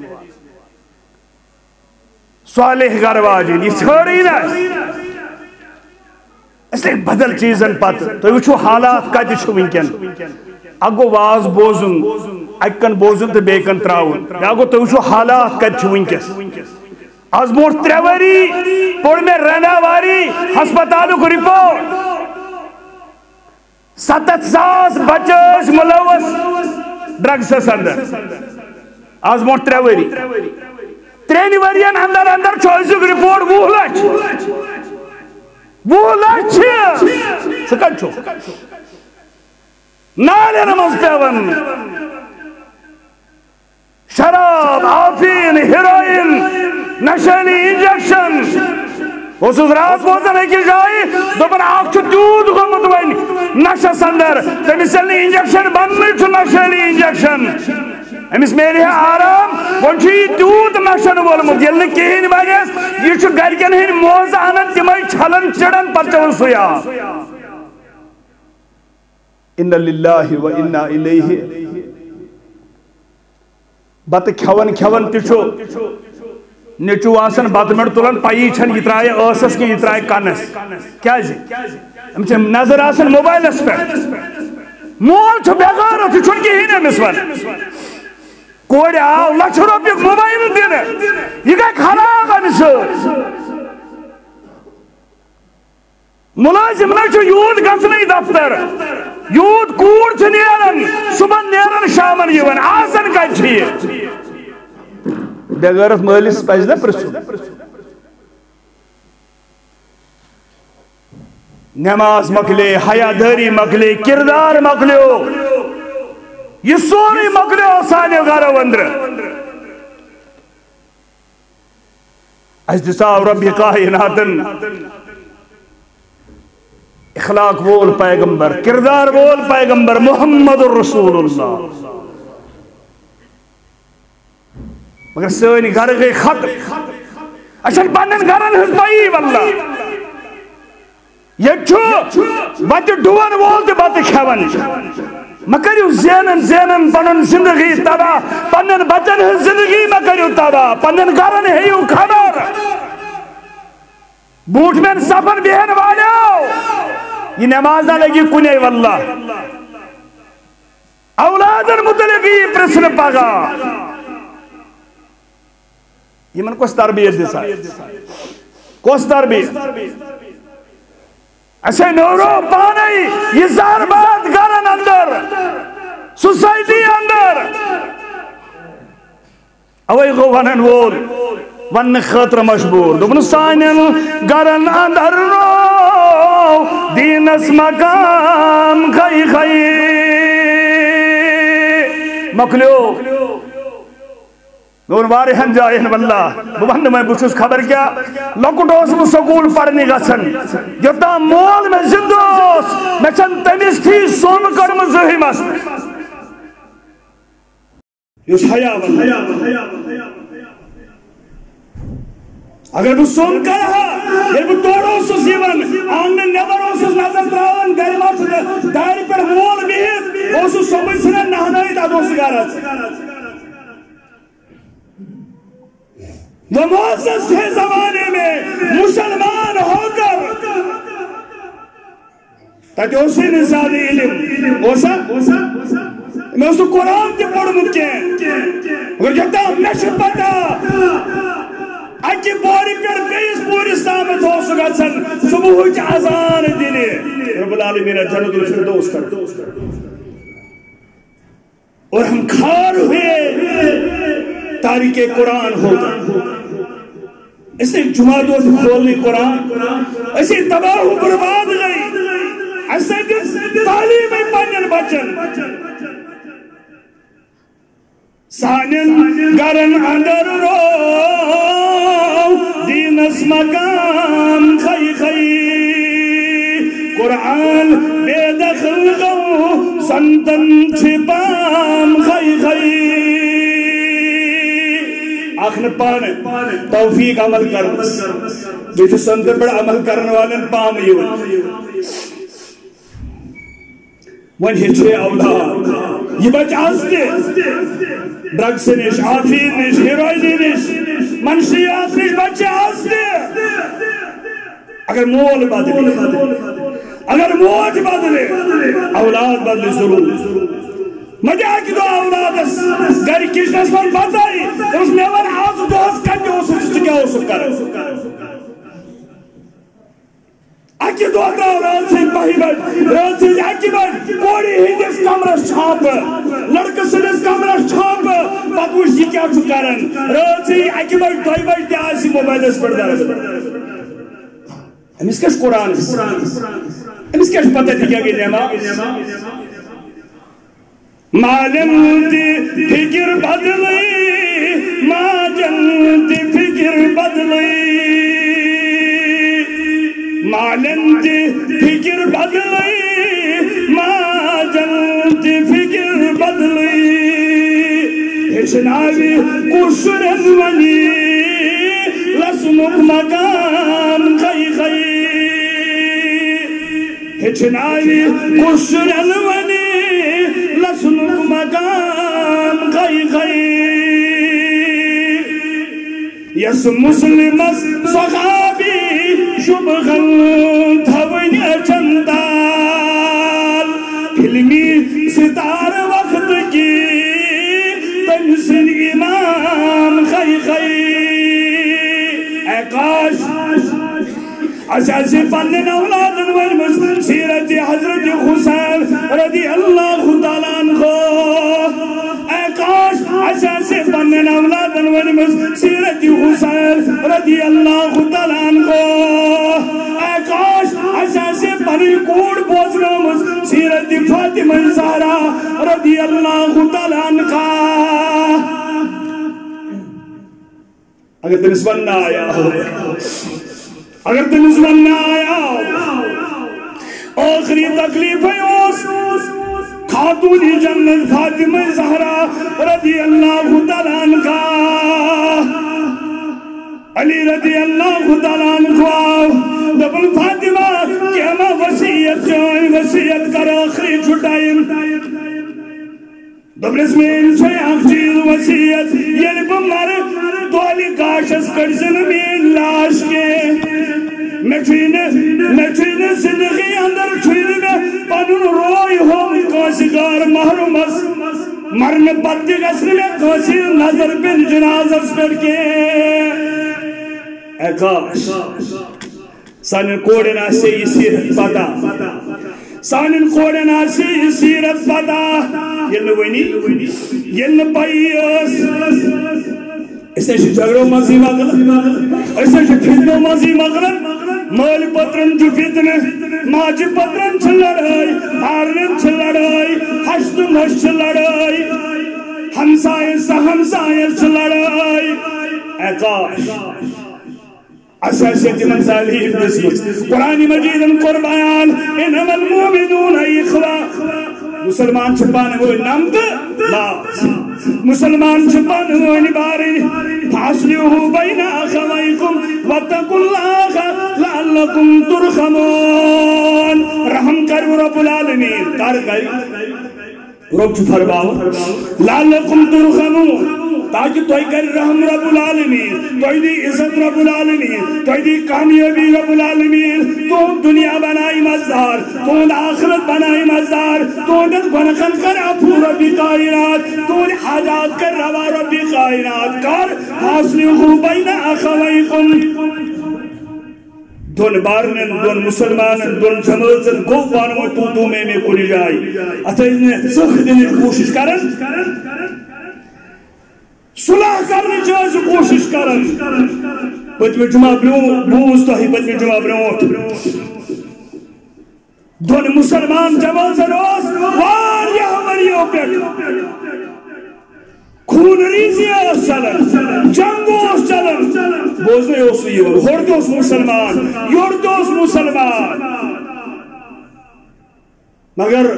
صالح گھر واجن یہ ژھٲرٕے نا اس لیے بدل چیزن پتہ تُہۍ وٕچھِو حالات کتہِ چھُ وٕنکٮ۪ن اکھ گوٚو واز بوزُن اکہِ کن بوزُن تہٕ بیٚیہِ کن ترٛاوُن بیٛاکھ گوٚو تُہۍ وٕچھِو حالات کتہِ چھُ وٕنکٮ۪س آز برٛونٛٹھ 3 ؤری پوٚر مےٚ رناواری ہسپتالُک رِپورٹ 7,000 بچہِ ٲسۍ مُلوث ڈرگسس اندر آز برٛونٛٹھ 3 ؤری 3 ؤرین اندر اندر چھُ أزیُک رِپورٹ 20 لچھ 20 لچھ ژٕ کتہِ چھُکھ نالین منٛز پیوان شراب آفیٖن ہیرویِن نشٲلی انجیکشن اوسُس رات بوزان أکِس جایہِ دوٚپُن اکھ چھُ تیوٗت گوٚمُت وۄنۍ نشس اندر تٔمِس ییٚلہِ نہٕ انجیکشن بننٕے چھُ نشٲلی انجیکشن أمِس میلہِ ہے آرام وۄنۍ چھُ یہِ تیوٗت نشن وولمُت ییٚلہِ نہٕ کِہیٖنۍ بنٮ۪س یہِ چھُ گرِکٮ۪ن ہٕنٛدۍ موزٕ انان تِمے چھلان چِڑان پتہٕ چٮ۪وان سُے آب اِنَّ لِلَّهِ وَإِنَّا إِلَيْهِ بتہٕ کھٮ۪وان تہِ چھُ نیٚچوٗ آسان بتہٕ مِنٹ تُلان پَیی چھَنہٕ یہِ ترٛایہِ ٲسس کِنہٕ یہِ ترٛایہِ کَنس کیٛازِ أمِس چھِ نظر آسان موبایلس پٮ۪ٹھ مول چھُ بےٚ غٲرت یہِ چھُنہٕ کِہیٖنۍ أمِس وَنان کوڑ آو لچھ روپیہ موبائل دین یہ گئی خراب امس ملازم نہ یوت گھنی دفتر یوت کوڑ نیران صبح نیران شامن یوان آسان کتھی بے غیرت مالس پزِ نا پرژھُن نماز مکلے حیا داری مکلے کردار مکلیو یہ سوری مکلیو سانے گھرو اندر اس دساو رب کائناتن اخلاق وول پیغمبر کردار وول پیغمبر محمد الرسول اللہ مگر سانی گھر گئی ختم اچھا پنن گھرن ہز بائی واللہ یہ بچہ ڈوان وول تے بات کھیون مکریو زینن پنن زندگی تباہ پنن بچن ہز زندگی مکریو تباہ پنن گھرن ہیو خبر بوٹ میں سفر بہن والیو یہ نماز نہ لگی کنے واللہ اولادن متعلقی پرسن پاگا یہ من کس تربیت دیسا کس تربیت ایسے نورو پانی یہ زاربات گرن اندر سوسائٹی اندر اوئی گو ونن وول ون خطر مشبور دبن سانن گرن اندر رو دینس مقام خی خی مکلیو میں واریہن جائن واللہ ببند میں بچوس خبر کیا لکٹوس میں سکول پڑھنے گسن یوتا مول میں زندوس میں چند تنیس تھی سوم کرم زہی مست یوس حیاء واللہ اگر وہ سوم کرا یہ وہ توڑو سوس یون آنگن نیبرو سوس نظر تراؤن گریمات دائری پر مول بیت وہ سوس سومن سنن نہنائی تا دوست گارت وہ معزز تھے زمانے میں مسلمان ہو کر تاکہ اسی نزادی علم اوسا میں اس کو قرآن کے پڑھ مکے اگر جتا نشر پتا اکی بوری پر بیس پوری سامت ہو سکا سن صبح کی عذان دینے رب العالمین جنت الفردوس کر اور ہم کھار ہوئے تاریخ قرآن ہوگا اس نے جماعتوں سے کھولنی قرآن اسی تباہ و برباد گئی ایسے تعلیم پنن بچن سانن گرن اندر رو دینس مقام خی خی قرآن بے دخل گو سنتن چھپام خی خی آخر پانے توفیق عمل کرنا بیٹھو سندر بڑا عمل کرنے والے پام یون ون ہچے اولاد یہ بچ آستے ڈرگس نش آفین نش ہیروئنی نش منشیات نش بچے آستے اگر مول بدلے اگر موج بدلے اولاد بدلے ضرور مجھے آکی دو اولاد اس گھر کشنس پر بتائی اس میں ون آز دوست کنی ہو سکتے کیا ہو سکتا آکی دو اولاد سے پہی بڑھ رات سے آکی بڑھ کوڑی ہندس کمرس چھاپ لڑکس سنس کمرس چھاپ پتوش یہ کیا چکارن رات سے آکی بڑھ دوئی بڑھ دیا آسی موبائل اس پڑھ دارا ہم اس کش قرآن ہم اس کش پتہ تھی کیا گئی نیمہ معلم دی فکر بدلی ماجن دی فکر بدلی معلم دی فکر بدلی ماجن دی فکر بدلی ہشناوی کشرن ونی لسنک مقام خی خی ہشناوی کشرن ونی لسنک مقام خی خی یس مسلم صحابی شبغن تھوین اچندال فلمی ستار وقت کی تنسن اساسی پنن اولادن ونمس سیرت حضرت حسین رضی اللہ تعالیٰ عنہ اے کاش اساسی پنن اولادن ونمس سیرت حسین رضی اللہ تعالیٰ عنہ اے کاش اساسی پنن کوڑ بوزنمس سیرت فاطمہ زہرا رضی اللہ تعالیٰ عنہ اگر تمس وننا آیا ہو اگر تمس وننا آیا آخری تکلیف ہے خاتون جنت فاطمہ زہرا رضی اللہ تعالیٰ عنہ علی رضی اللہ تعالیٰ عنہ دبل فاطمہ کہ ہمیں وسیعت کر آخری چھٹائیم دبلس میں انسے آخ چیز وسیعت یعنی بمار دوالی کاشس کرزن میں لاش کے میں چھوئنے زندگی اندر چھوئنے میں پانون روئی ہوں کاسگار محرومس مرنے پتی گسر میں کاسی نظر بن جنازس پر کے اے کاش سانن کوڑن آسے یہ سیرت پتا سانن کوڑن آسے یہ سیرت پتا یلن ونی یلن پائیس اس نے جھگڑوں مازی مغلق اس نے فتنوں مازی مغلق مال پترن جو فتن ماج پترن چھ لڑائی بارن چھ لڑائی حشت نش چھ لڑائی ہمسائے سا ہمسائے چھ لڑائی اے کاش اساسیت من تعلیم دسمت قرآن مجید قربان انما المومنون اخوہ مسلمان چھپانے ہوئے نمت لاز مسلمان چھپانے ہوئے نباری فاصلحوا بین اخویکم واتقوا اللہ لعلکم ترحمون رحم کرو رب العالمین کار کری رب چھو فرماؤ لعلکم ترحمون تاکہ توئی کر رحم رب العالمین توئی دی عزت رب العالمین توئی دی کامیابی رب العالمین تو دنیا بنائی مزدار تو آخرت بنائی مزدار تو گنخن کر افو ربی کائنات تو حاجات کر روا ربی کائنات کر فاصلحوا بین اخویکم دون بارنن دون مسلمانن دون جماعتن کو وانو تو میں کلی جائی اتنے سخت دن کوشش کرن صلح کرنے چاہیے کوشش کرن پتمی جمعہ بوز تو ہی پتمی جمعہ برونٹ دون مسلمان جماعتن اوس واریہ وریو پیٹ خون ریزی اوس چلن جنگ اوس چلن بوزنے اوس یہ ہورد اوس مسلمان یورد اوس مسلمان مگر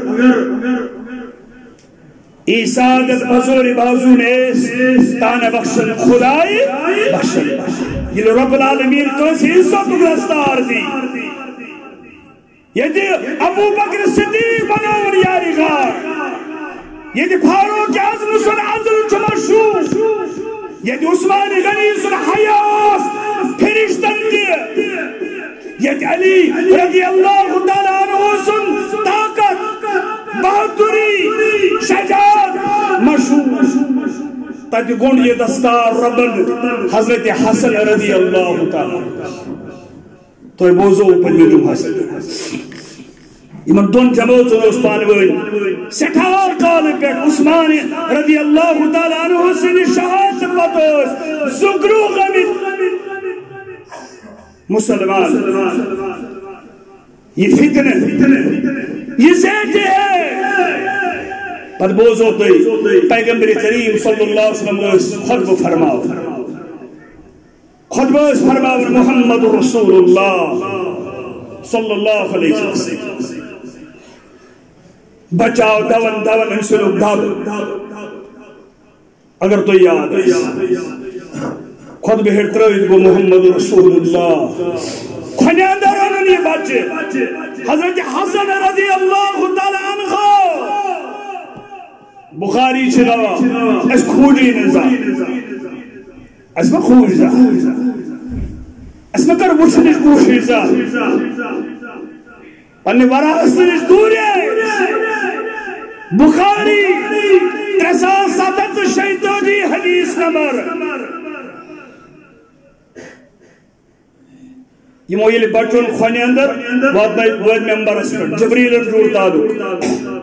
عیسادت بزوری بازو نیس تانے بخشن خدای بخشن یہ رب العالمین کو سی عزت گرستار دی یہ دی ابو بکر صدیق بناون یاری غار یہ دی فاروق اعظم سن عدل چمشو یہ دی عثمان غنی سن حیاس پھرشتن دی یہ دی علی رضی اللہ تعالیٰ عنہ سن طاقت بہادری شجاعت مشہور تاکہ گونڈ یہ دستار ربن حضرت حسن رضی اللہ تعالیٰ تو یہ بوزو پر یہ جو حسن ایمان دون جماعت اس پانوئی سٹھار کال پیٹ عثمان رضی اللہ تعالیٰ عنہ سن شہادت پتوس زگرو غمید مسلمان یہ فتنہ یہ زیادہ ہے پت بوزو تی پیغمبر کریم صلی اللہ علیہ وسلم خطب فرماؤ خطب فرماؤ محمد رسول اللہ صلی اللہ علیہ وسلم بچاؤ دون دون انسلو دھاب اگر تو یاد خطب ہرتروید کو محمد رسول اللہ کھنیاندر انہوں یہ بچے حضرت حسن رضی اللہ تعالیٰ عنہ بخاری چھگوا اس کھوڑی نظام اس میں خوش جا اس میں کر وچھنش کوشش جا پنی وراثنش دور ہے بخاری 307 شیطانی حدیث نمبر یمو یل بچن کھونہ اندر وات ممبرس پہ جبریل جوڑ تعلق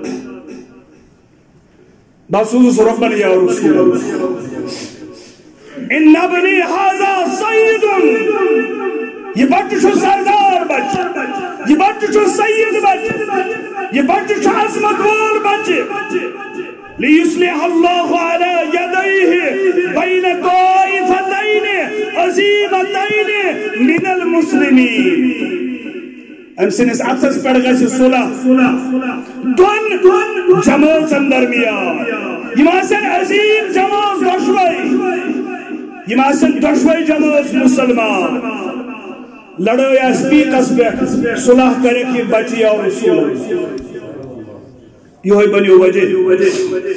بسوس ربنا یا رسول اللہ ان ابنی ھذا سید یہ بچہ چھو سردار بچہ یہ بچہ چھو سید بچہ یہ بچہ چھو عظمت وول بچہ لیصلح اللہ علی یدیہ بین طائفتین عظیمتین من المسلمین ام سنس اتس پڑ گژھِ صلح دون جماعتن درمیان یم آسن عظیم جماعت دشوئی جماعت مسلمان لڑائی آس پیکس پہ صلح کرے کہ بچی اور رسول یہ بنیو وجہ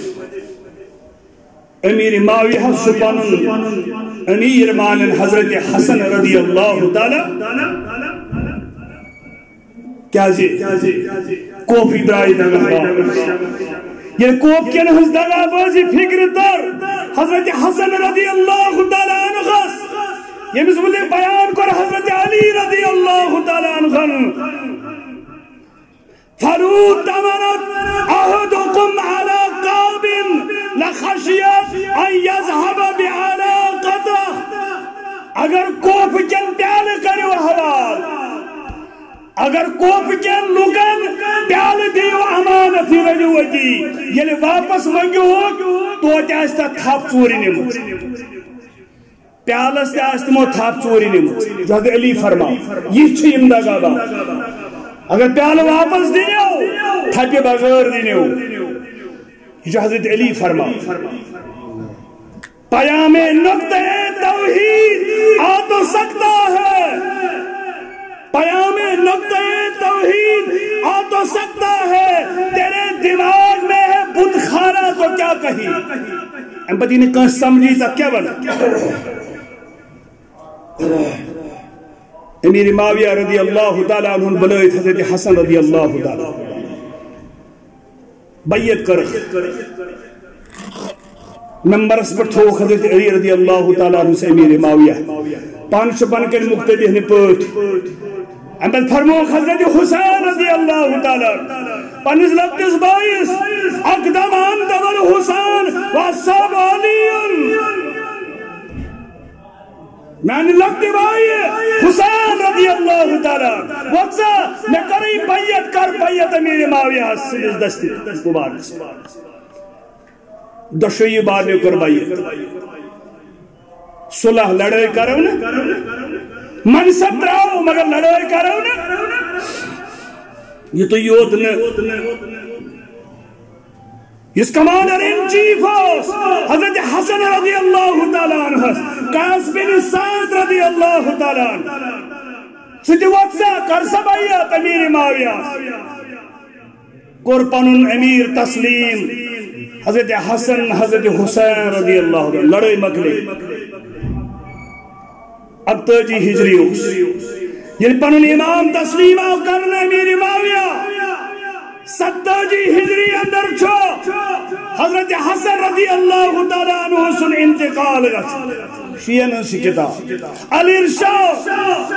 امیر معاویہ سپنن امیر مانن حضرت حسن رضی اللہ تعالی کیا جی کوفی درائی دگا یہ کوف کن ہز دگا بازی فکر تر حضرت حسن رضی اللہ تعالی عنہ یہ مزملی بیان کر حضرت علی رضی اللہ تعالی عنہ فرود تمنت احدکم علی قاب لخشیت ان یذهب بعلاقتہ اگر کوف کن پیال کرو حوال اگر کوپ کن لوکن پیال دیو امانت رجوتی یلی واپس منگو تو تیستا تھاپ چوری نمت پیالس تیستمو تھاپ چوری نمت جو حضرت علی فرما یہ چھ امدگا با اگر پیال واپس دیو تھاپی بغیر دیو یہ جو حضرت علی فرما پیام نقطہ توحید آ تو سکتا ہے پیام نقطہ توحید آ تو سکتا ہے تیرے دماغ میں ہے بت خانہ تو کیا کہی ام پتی نے کہاں سمجھی تب کیا بنا امیر معاویہ رضی اللہ تعالیٰ عنہ بلویت حضرت حسن رضی اللہ تعالیٰ بیعت کر ممبرس پر تھوک حضرت علی رضی اللہ تعالیٰ عنہ سے امیر معاویہ پانچ بن کر مقتدی نے پوٹ امبت فرموک حضرت حسین رضی اللہ تعالیٰ پانچ لبتس بائیس اقدم انت والحسین واصحاب علی میں نے لگتی بائی حسین رضی اللہ تعالیٰ وقتا میں کری بیعت کر بیعت امیر معاویہ سنس دستی مبارک دشوئی بار نے کر بیعت صلح لڑائی کرو نا منصب تراؤ مگر لڑائی کرو نا یہ تو یوت نے اس کمانڈر ان چیف حضرت حسن رضی اللہ تعالیٰ عنہ قیس بن سعد رضی اللہ تعالیٰ عنہ ستی وقتا کرسا بیعت امیر معاویہ قرپن امیر تسلیم حضرت حسن حضرت حسین رضی اللہ تعالیٰ لڑائی مکلی اب تجی ہجری ہوس یہ پنن امام تسلیم آو کرنا امیر معاویہ 70 ہجری اندر چھو حضرت حسن رضی اللہ تعالیٰ عنہ سن انتقال گا شیعن سی کتاب الارشاد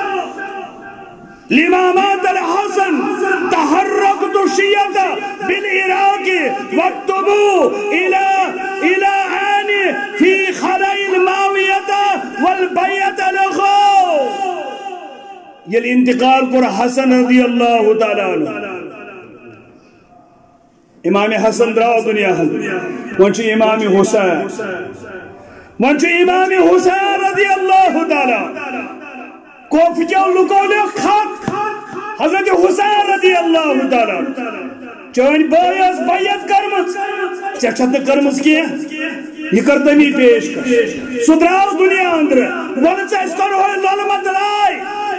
لامامات الحسن تحرکت شیعتا بالعراق واکتبو الى عانی فی خلائی الماویتا والبیت لغو یہ انتقال پر حسن رضی اللہ تعالیٰ عنہ امام حسن دراو دنیا ونچو امام حسین ونچو امام حسین رضی اللہ تعالیٰ کوف کیا لکو لے خط حضرت حسین رضی اللہ تعالیٰ چون بایس بیعت کرمز چچھت کرمز کیا یہ کرتمی پیش کر سدراو دنیا اندر ونچا اس کن ہوئے ظلمت لائی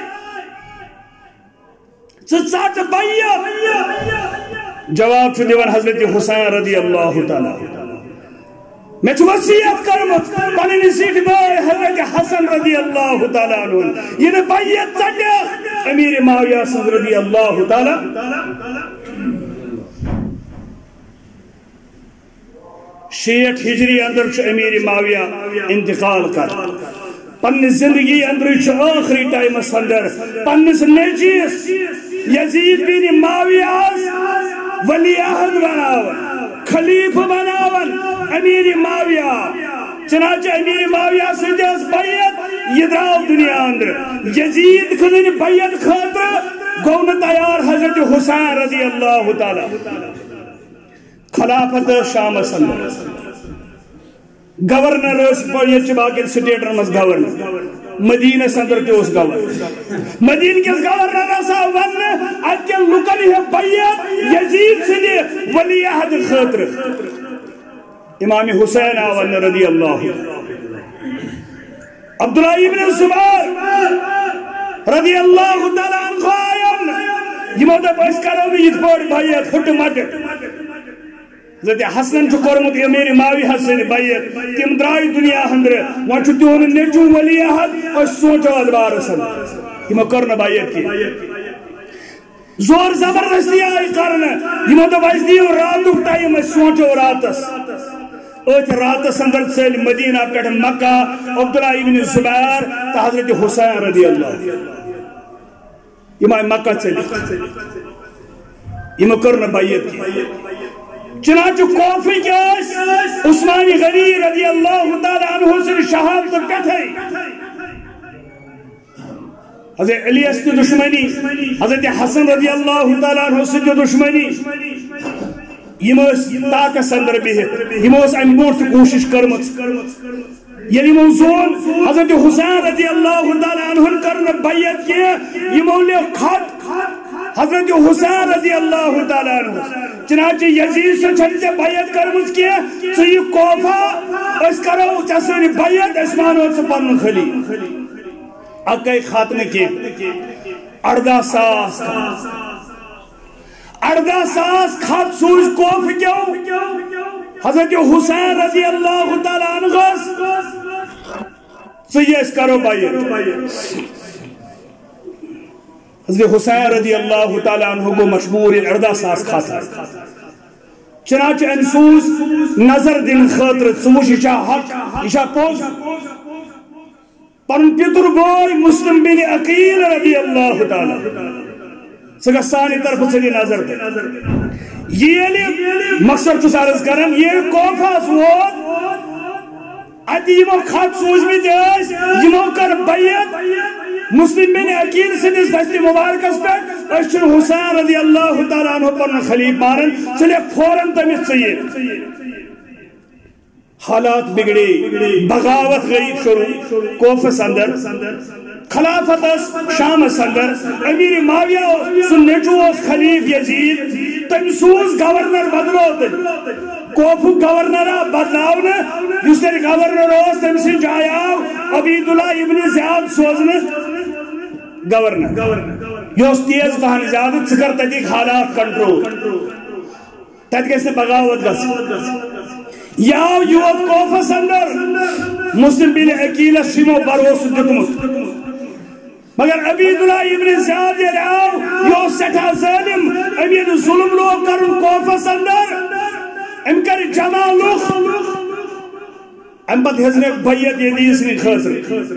چچھت بیعت جواب چھو دیوان حضرت حسین رضی اللہ تعالیٰ میں چھو وسیعت کرمت پانی نصیف بائی حضرت حسن رضی اللہ تعالیٰ عنہ یہ بیعت چڑھا امیر معاویہ صد رضی اللہ تعالیٰ 60 ہجری اندر چھو امیر معاویہ انتقال کر پنہ زندگی اندر آخری ٹائمس اندر پنس نیچیس یزید بن معاویہ ولی عہد بناون خلیفہ بناون امیر معاویہ چنانچہ امیر معاویہ سندس بیعت یہ دراو دنیا اندر یزید کھلن بیعت خاطر گون تیار حضرت حسین رضی اللہ تعالی خلافت شام اندر گورنر اس پر باقی سٹیٹن مز گورنر مدینہ اندر تہ گورنر مدینہ کس گورنر ہسا ون اتہ لکن ہے بیعت یزید سند ولی عہد خاطر امام حسین آون رضی اللہ عبداللہ ابن الزبیر رضی اللہ تعالی عنہ آئین یہ دپ اس کرو یہ پور بیعت ہٹ مٹ حضرت حسن کورمت امیر معاویہ سن بیعت تم درائی دنیا اندر ون تہن نیچو ولی عہد اس سوچو ات بارس تمو کر بیعت کی زور زبردستی آئی کرنا یمو دپ اس دیو راتک ٹائم اس سوچو راتس ات راتس اندر چل مدینہ پہ مکہ عبداللہ ابن الزبیر تو حضرت حسین رضی اللہ یم آئی مکہ چل یم کر بیعت کی چنانچہ کوفی کے عثمانی غنی رضی اللہ تعالی عنہ سے شہادت کتھائی حضرت علی اس کی دشمنی حضرت حسن رضی اللہ تعالی عنہ سے دشمنی یہ طاقت اندر بہت یہ ام برت کوشش کرمت یعنی موزون حضرت حسین رضی اللہ تعالی عنہ کرنا بیعت کیا یہ لے خط حضرت حسین رضی اللہ تعالی عنہ چنانچہ یزید سے چھتے بیعت کرمت کیا تو یہ کوفہ اس کرو چسر بیعت اسمانو سے پرن خلی اکی خاتمے کی 18,000 خط سوز کوف کیوں حضرت حسین رضی اللہ تعالی عنہ سے یہ اس کرو بیعت حضرت حسین رضی اللہ تعالی عنہ کو مشہور 18,000 خط چنانچہ انسوز نظر دن خاطر سوش اشا حق اشا پوز پن پیتر بوئی مسلم بن عقیل رضی اللہ تعالی سگا سانی طرف سے نظر دے یہ مقصد چس عرض کرن یہ کوفہ سوود ادی یمو خط سوز میں دیس یمو کر بیعت مسلم بن عقیل سے دستی مبارکس پہ اشن حسین رضی اللہ تعالیٰ عنہ پر خلیف مارن چلے فوراں تمہیں چاہیے حالات بگڑی بغاوت گئی شروع کوفہ اندر خلافت شام اندر امیر معاویہ سن نیچو خلیف یزید تم سوز گورنر بدلو کوفو گورنر بدلاؤنا جس تر گورنر ہوس تم سے جایا عبیداللہ ابن زیاد سوزن گورنر یہ اس تیز بہن زیادہ چکر تک حالات کنٹرول تک کس نے بغاوت گس یاو یوت کوفس اندر مسلم بن عقیل شمو بروس دتمت مگر عبیداللہ ابن زیاد یہ آو یہ سٹھا ظالم امید ظلم لوگ کرن کوفس اندر ام کر جمع لوگ ام بد حضر بیعت یہ دیس نے خاطر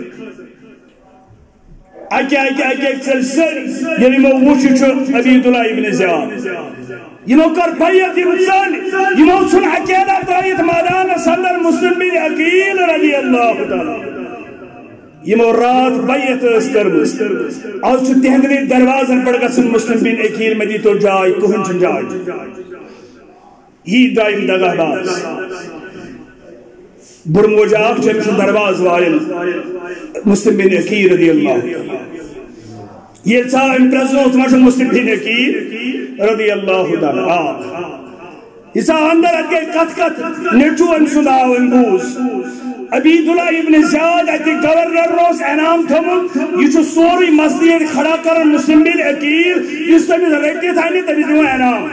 اکی چل سر یعنی مو وچ عبیداللہ ابن زیاد یہ کر بیعت انسان یہ سن اکیلا ترائیت مادان صدر مسلم بن عقیل رضی اللہ تعالی یہ رات بیعت اس کرمس اور چھ تہندری دروازن پڑ گسن مسلم بن عقیل مدی تو جائے کوہن چن جائے یہ دائم دگہ باز برموجہ آخ چھ درواز وائل مسلم بن عقیل رضی اللہ یہ تھا امپریزنوت مجھے مسلم بن عقیل رضی اللہ تعالی اسا اندر اگے کت نیچو انسودا انبوز عبیداللہ ابن زیاد اتی گورنر روز انعام تھمت یہ چھو سوری مسجد کھڑا کرن مسلم بن عقیل اس تمیز ریٹی تھانی تمیز دیو انعام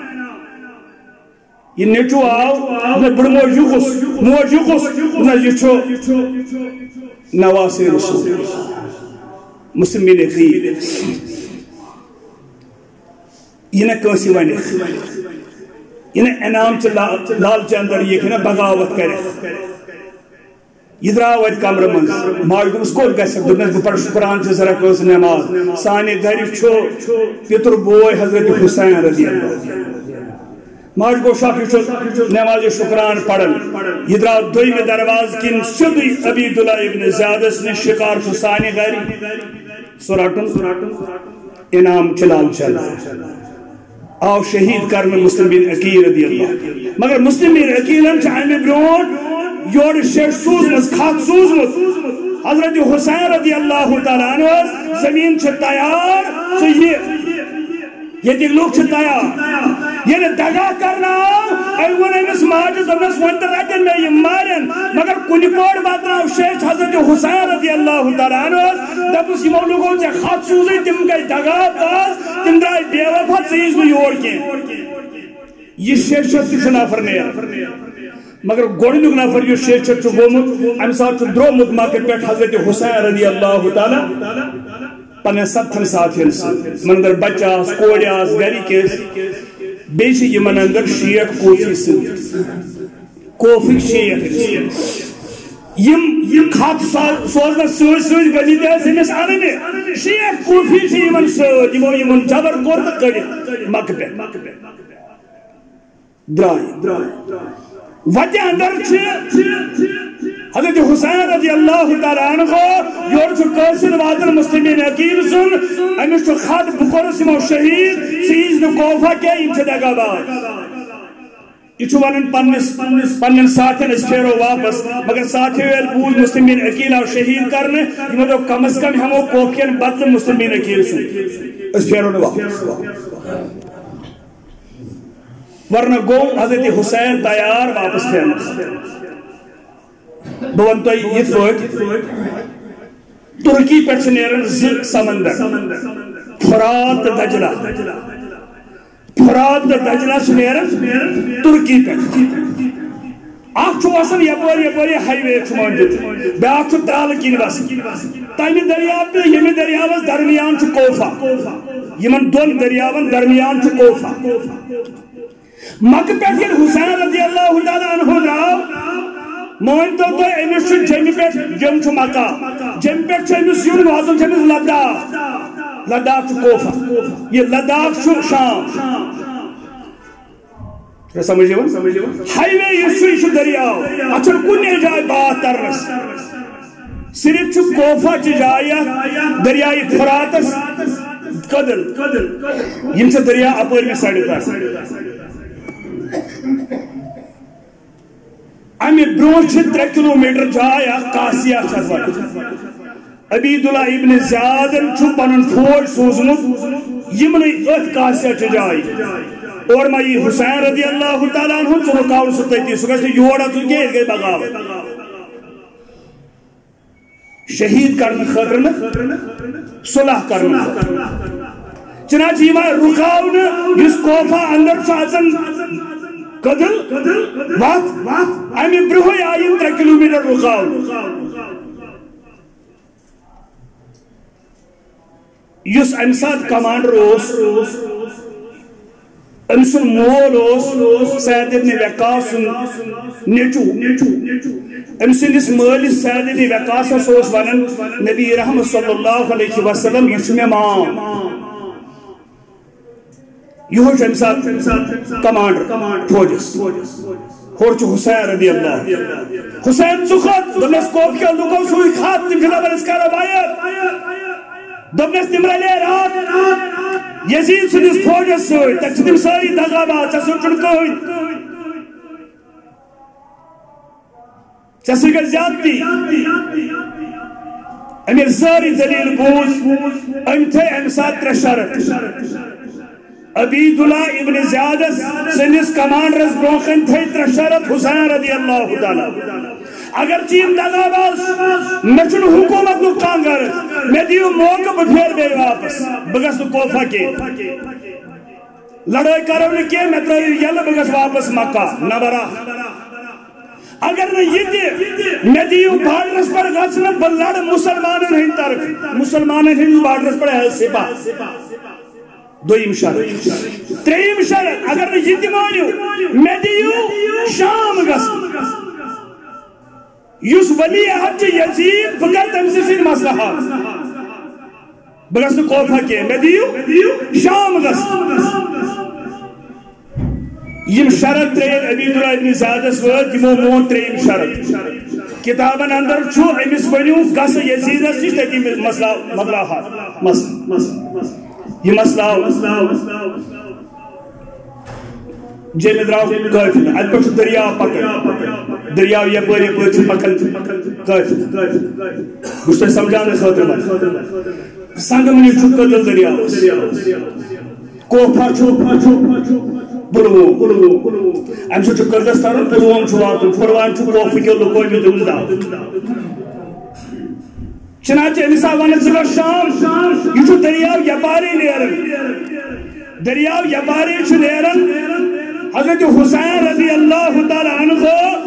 یہ نیچو آو میں بڑ موجوکس یہ چھو نواسی رسول مسلم بن عقیل یہ نہ کسی وانی یہ نہ انعام لال چندر یہ کہ نہ بغاوت کرے یہ درو ات کمرہ من ماج دوس کوت گژھِ دوٚپنس بہٕ پرٕ شُکران ژےٚ ذرا کٲنٛسہِ نٮ۪ماز سانہِ گرِ چھُ پِتُر بوے حضرت حسین رضی اللہ ماج گو شاک یہ نماز شکران پڑھن یہ درو دویمہ درواز کن سیودی عبیداللہ ابن زیادس نے شکار چھُ سانہِ گرِ سُہ رٹُن انعام چلال چل آو شہید کرنے مسلم بن عقیل رضی اللہ مگر مسلم بن عقیلن چھ امہ برونٹ یور شیش سوزمت خط سوزمت حضرت حسین رضی اللہ تعالیٰ عنہ زمین چھ تیار یہ لوگ چھ تیار یہ دگا کرنا ایون امس ماجس امس ونت رٹن میں یہ مارن مگر کنی پور باتراو شیخ حضرت حسین رضی اللہ تعالیٰ عنہ دپس یمو لوگوں سے خط سوزے تم گئی دگا باز تم درائی بے وفا چیز میں یور کے یہ شیخ چھ نفر نیر مگر گوڑنیک نفر یہ شیخ چھ گومت ام ساتھ درومت مارکیٹ پہ حضرت حسین رضی اللہ تعالیٰ پنے ستن ساتھین من در بچاس کوڑیاس گری کس بیش یہ من اندر شیخ کوفی سن کوفی شیخ یم خط سوزنا سوز گلی دے سمس آنے شیخ کوفی سے یمن سوز یمن جبر گورد کڑی مکبے درائی وجہ اندر حضرت حسین رضی اللہ تعالیٰ عنہ یور چھو قاسر وادر مسلمین عقیل سن امیش چھو خط بکر سمو شہید سیز نو کوفہ کے ان چھو دگا بات یہ چھو ونن پنن ساتھن اس پھیرو واپس مگر ساتھی ویل بود مسلمین عقیل اور شہید کرنے یہ مطلب کم از کم ہمو کوکین بدل مسلمین عقیل سن اس پھیرو نے واپس ورنہ گو حضرت حسین تیار واپس پھیرنا بون تو یہ فوج ترکی پر نیرن سمندر فرات دجلہ نیرن ترکی پر اخ چھو وسن یپوری ہائی وے چھو موجود بیاکھ چھو ترال کین وسن تامی دریاب پہ یمی دریاب درمیان چھو کوفہ یمن دون دریابن درمیان چھو کوفہ مکہ پہ حسین رضی اللہ تعالیٰ عنہ دراو مون تو امس جم پہ جم چھ مکہ جم پہ امس یون واتن امس لداخ کوفہ یہ لداخ شام سمجھ ہائی وے یہ دریاو اچھا کن جائے بات ترس صرف کوفہ چھ جائے دریائے فراتس قدل یم چھ دریا اپر میں سڑ امی برون 3 کلومیٹر جائے قاسیہ چھت عبیداللہ ابن زیادن چھو پنن فوج سوزنت یمن ات قاسیہ چھ جائے اور میں یہ حسین رضی اللہ تعالیٰ عنہ چھ رکاو ستی سکتے یوڑا تو گئے گئے بغاوت شہید کرنے خطر میں صلح کرنے چنانچہ یہ رکاو جس کوفہ اندر چاہتن قدل وات امی برہوی آئین 3 کلومیٹر رکاو یس امساد کمانڈر امسن مول سید ابن وقاص نیچو امسنس مالس سید ابن وقاص سوس ونن نبی رحمت صلی اللہ علیہ وسلم یہ چھو میں مام یہ چھو امساد کمانڈر فوجس اور چھو حسین رضی اللہ حسین چخت دنس کوپ کے لوگوں سوئی خات تم خلا برس کا روایت دنس تمرا لے رات یزید سنس فوجس سوئی تک تم ساری دغابات چسو چڑکوئی چسو کر زیادتی امیر ساری دلیل بوز امتے امساد 3 شرط عبیداللہ ابن زیادس سنس کمانڈرز بروخن تھے 3 شرط حسین رضی اللہ تعالیٰ اگر چیم دغاباز میں چھن حکومت نقطان گرد میں دیو موقع بٹھیر بے واپس بگس کوفہ کے لڑائی کرو لکے میں تو یل بگس واپس مکہ نبرا اگر نہ یہ دے میں دیو بارڈرس پر گھسنا بلڑ مسلمانن ہن طرف مسلمانن ہن بارڈرس پر ہے سپا دویم شرط 3یم شرط اگر نہ یہ دیمانیو میں دیو شام گھسنا یس ولی عہد یزید بہ کر تم سی مسئلہ حل بہ گھس کوفہ کی میں دیو شام گھس یم شرط ترین عبیداللہ ابن زیادس وقت یمو مون ترین شرط کتابن اندر چھو امس ونیو گس یزیدس نش تتی مسئلہ حل یہ مسئلہ جے میں دراو قافل ات پہ دریاو پکن دریاو یپر پکن قافل بس تہ سمجھانے خاطر سنگمنی چھو قدل دریاو کوفہ چھو پلووم ام سہ کردستان پلووم چھو واتن پلوان چھو کوفہ کے لکو دل داو چنانچہ امس آو ون ثہ شام یہ دریاو یپاری نیرن دریاو یپاری چھ نیرن حضرت حسین رضی اللہ تعالی عنہ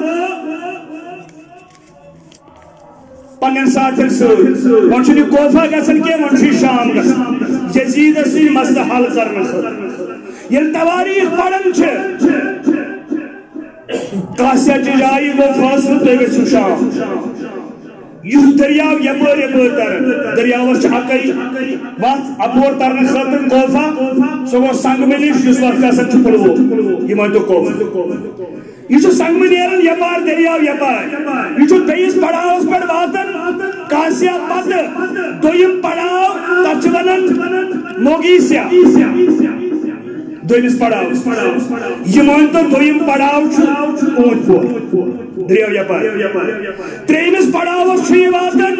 پنن ساتھن ست ون چھ کوفہ گژھن کی ون چھ شام گژھن یزید سی مسئلہ حل کرنے خاطر یل تواریخ پڑھن چھ کاسیا جائی وہ فاصل تہ گژھو شام یہ دریاو یپر ترن دریاوس اکی وت اپور ترن خاطر کوفہ سہ گو سنگمہ نش اس وقت گژھان پلووم یہ مانتو کوفہ یہ سنگمہ نیرن یپار دریاو یپار یہ بیس پڑاؤس پہ واتن کاسیا پتہ دویم پڑاؤ تتھ ونان موگیسیا دویمس پڑاؤس یہ مانتو دویم پڑاؤ اونت پور دریاو یپار تریمس پڑاؤس واتن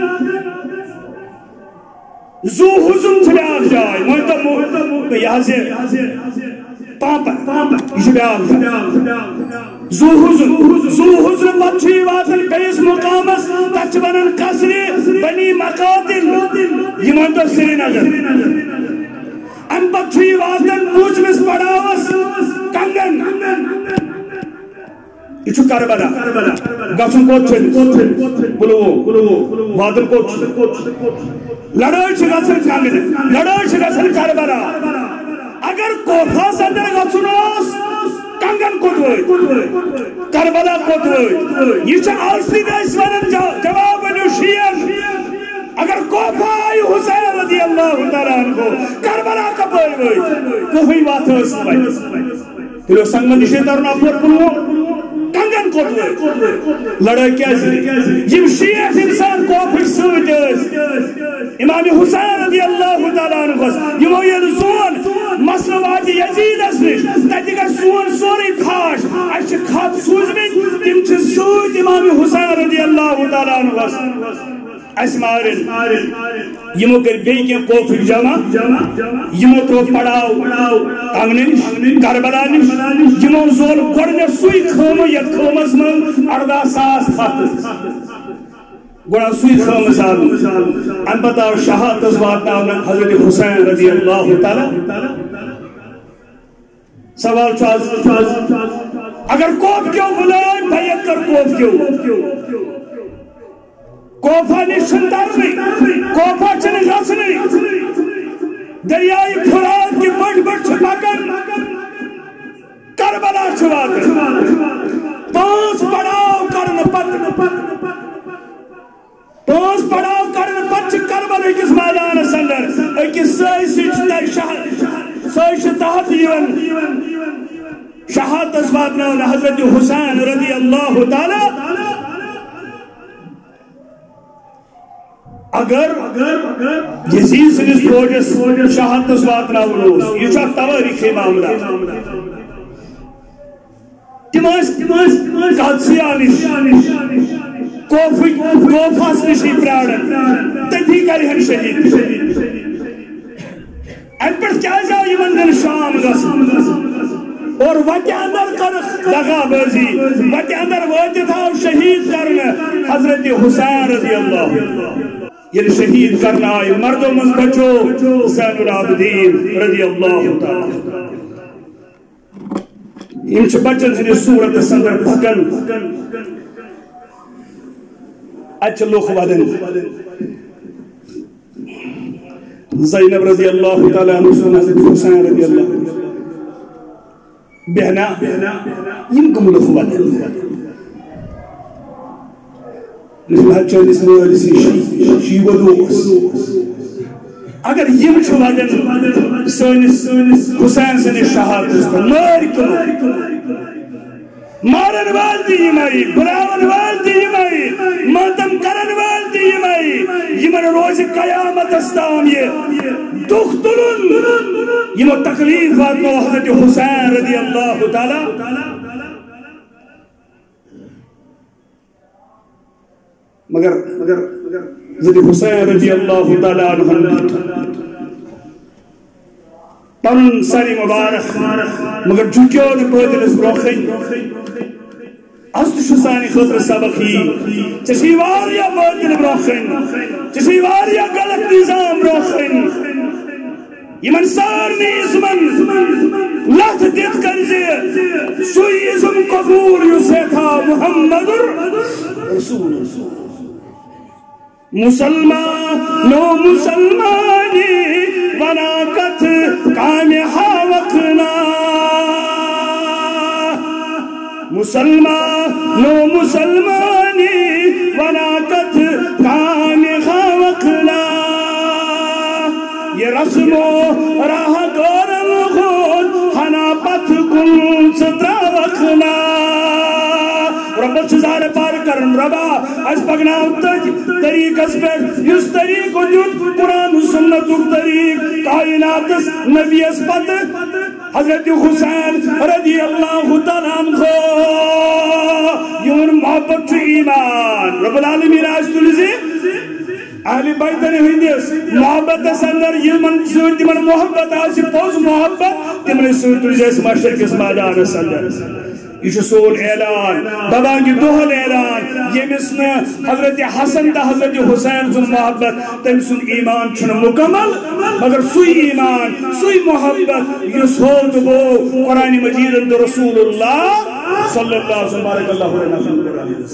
زو حزم بیاکھ جائے مانتو یہ پامپر یہ بیاکھ زو حزم پتہ واتن بیس مقامس تتھ ونان قصر بنی مقاتل یہ مانتو سری نگر ام پتہ واتن پوچھمس پڑاوس کنگن یہ کربلا گھن کوت پلووم واتن کوت لڑائی گھن کنگن لڑائی گھن کربلا اگر کوفہس اندر گھن کنگن کوت وٲتۍ کربلا کوت وٲتۍ یہ آلسی اس ونان جواب ؤنِو شیعن اگر کوفہ آئی حسین رضی اللہ تعالیٰ عنہ کربلا کپٲرۍ وٲتۍ کٕہٕنۍ وتھ ٲس نہٕ وتہِ تیٚلہِ اوس سنگمہٕ نِشے ترُن اپور پلووم کنگن کوت وٲتۍ لڑٲے کیازِ یم شیعہ انسان کوفٕکۍ سۭتۍ ٲسۍ امام حسین رضی اللہ تعالیٰ عنہس یمو ییٚلہِ زون مسلہٕ واتہِ یزیدس نش تتہِ گژھِ سون سورُے پھاش اسہِ چھِ خط سوٗزمٕتۍ تِم چھِ سۭتۍ امام حسین رضی اللہ تعالیٰ عنہس اس مارن یمو کر بیٚیہِ کینٛہہ کوفٕکۍ جمع یمو ترٛوو پڑاو کنگنہٕ نش کربلا نش یمو زول گۄڈٕنیٚتھ سُے خٲمہٕ یتھ خٲمس منٛز 18,000 ہتھ گوڑا سوئی خام مثال ان پتہ آو شہادتس واتناونہ حضرت حسین رضی اللہ تعالی سوال چھو اگر کوف کیوں بلائے بیعت کر کوف کیوں کوفہ نشن ترنی کوفہ چن غسنی دریائی فرات کی بڑھ چھپاکن کربلا چھواتن 5 پڑاؤ کرن پانچ پڑاؤ کرن پتہ کربلا کس میدان اندر اکس سائش تحت شہادتس واتناونہ حضرت حسین رضی اللہ تعالی اگر یزید سندس فوجس شہادتس واتناون یہ چھا تواریخی معاملہ تم قادسیہ نش کوفہس نشی پرارن تتی کرہن شہید ام پہ کیاز آو یمن دن شام گژھن اور وتہ اندر کر دغا بازی وتہ اندر وٲتِتھ آو شہید کرنے حضرت حسین رضی اللہ یل شہید کرنا آئی مردوں من بچو حسین العابدین رضی اللہ تعالی ان چھ بچن سنی صورت سندر پکن اچھ لوخ ودن زینب رضی اللہ تعالی عنہ سن حضرت حسین رضی اللہ بہنا یم کم لوخ ودن چٲنِس مٲلِس نِش شیٖبو دوس اگر یِم چھِ وَدان سٲنِس حُسین سٕنٛدِس شہادتس پٮ۪ٹھ مٲرۍ تُلو مارن وٲلۍ تہِ یِمے بُلاون وٲلۍ تہِ یِمے ماتم کرن وٲلۍ تہِ یِمے یِمن روزِ قیامتس تام یہِ دُکھ تُلُن یِمو تکلیٖف واتنو حضرت حُسین رضی اللہ تعالیٰ مگر حضرت حسین رضی اللہ تعالیٰ عنہ پنن سر مبارک مگر جھکیو نہ پٲتِلس برونٛہہ از تہِ چھُ سانہِ خٲطرٕ سبق یی ژےٚ چھِی واریاہ پٲتِل برونٛہہ ژےٚ چھِی واریاہ غلط نظام برونٛہہ یمن سارنٕے اِزمن لتھ دِتھ کر زِ سُے اِزم قبوٗل یُس ہیٚکھا محمد رسول مسلمانو مسلمانی ونا کتھ کامِ ہاوکھنا مسلمانو مسلمانی ونا کتھ کامِ ہاوکھنا یہ رسم و راہ گورن خود ہنا پتھ کن ستراوکھنا رب چزار پار کرن ربا اس پگناو طریقس پر یس طریق دیت قرآن و سنت و طریق کائناتس نبی اس پت حضرت حسین رضی اللہ تعالیٰ عنہ یون محبت چو ایمان رب العالمین آج تلزی اہل بیتن ہندیس محبت سندر یمن سویت من محبت آج پوز محبت تمن سویت تلزیس مشرق اس میدان سندر یہ سون اعلان بابانگی دوہل اعلان یمس نے حضرت حسن تا حضرت حسین سن محبت تم سن ایمان چھن مکمل مگر سوئی ایمان سوئی محبت یس ہو تو وہ قرآن مجید رسول اللہ صلی اللہ علیہ وسلم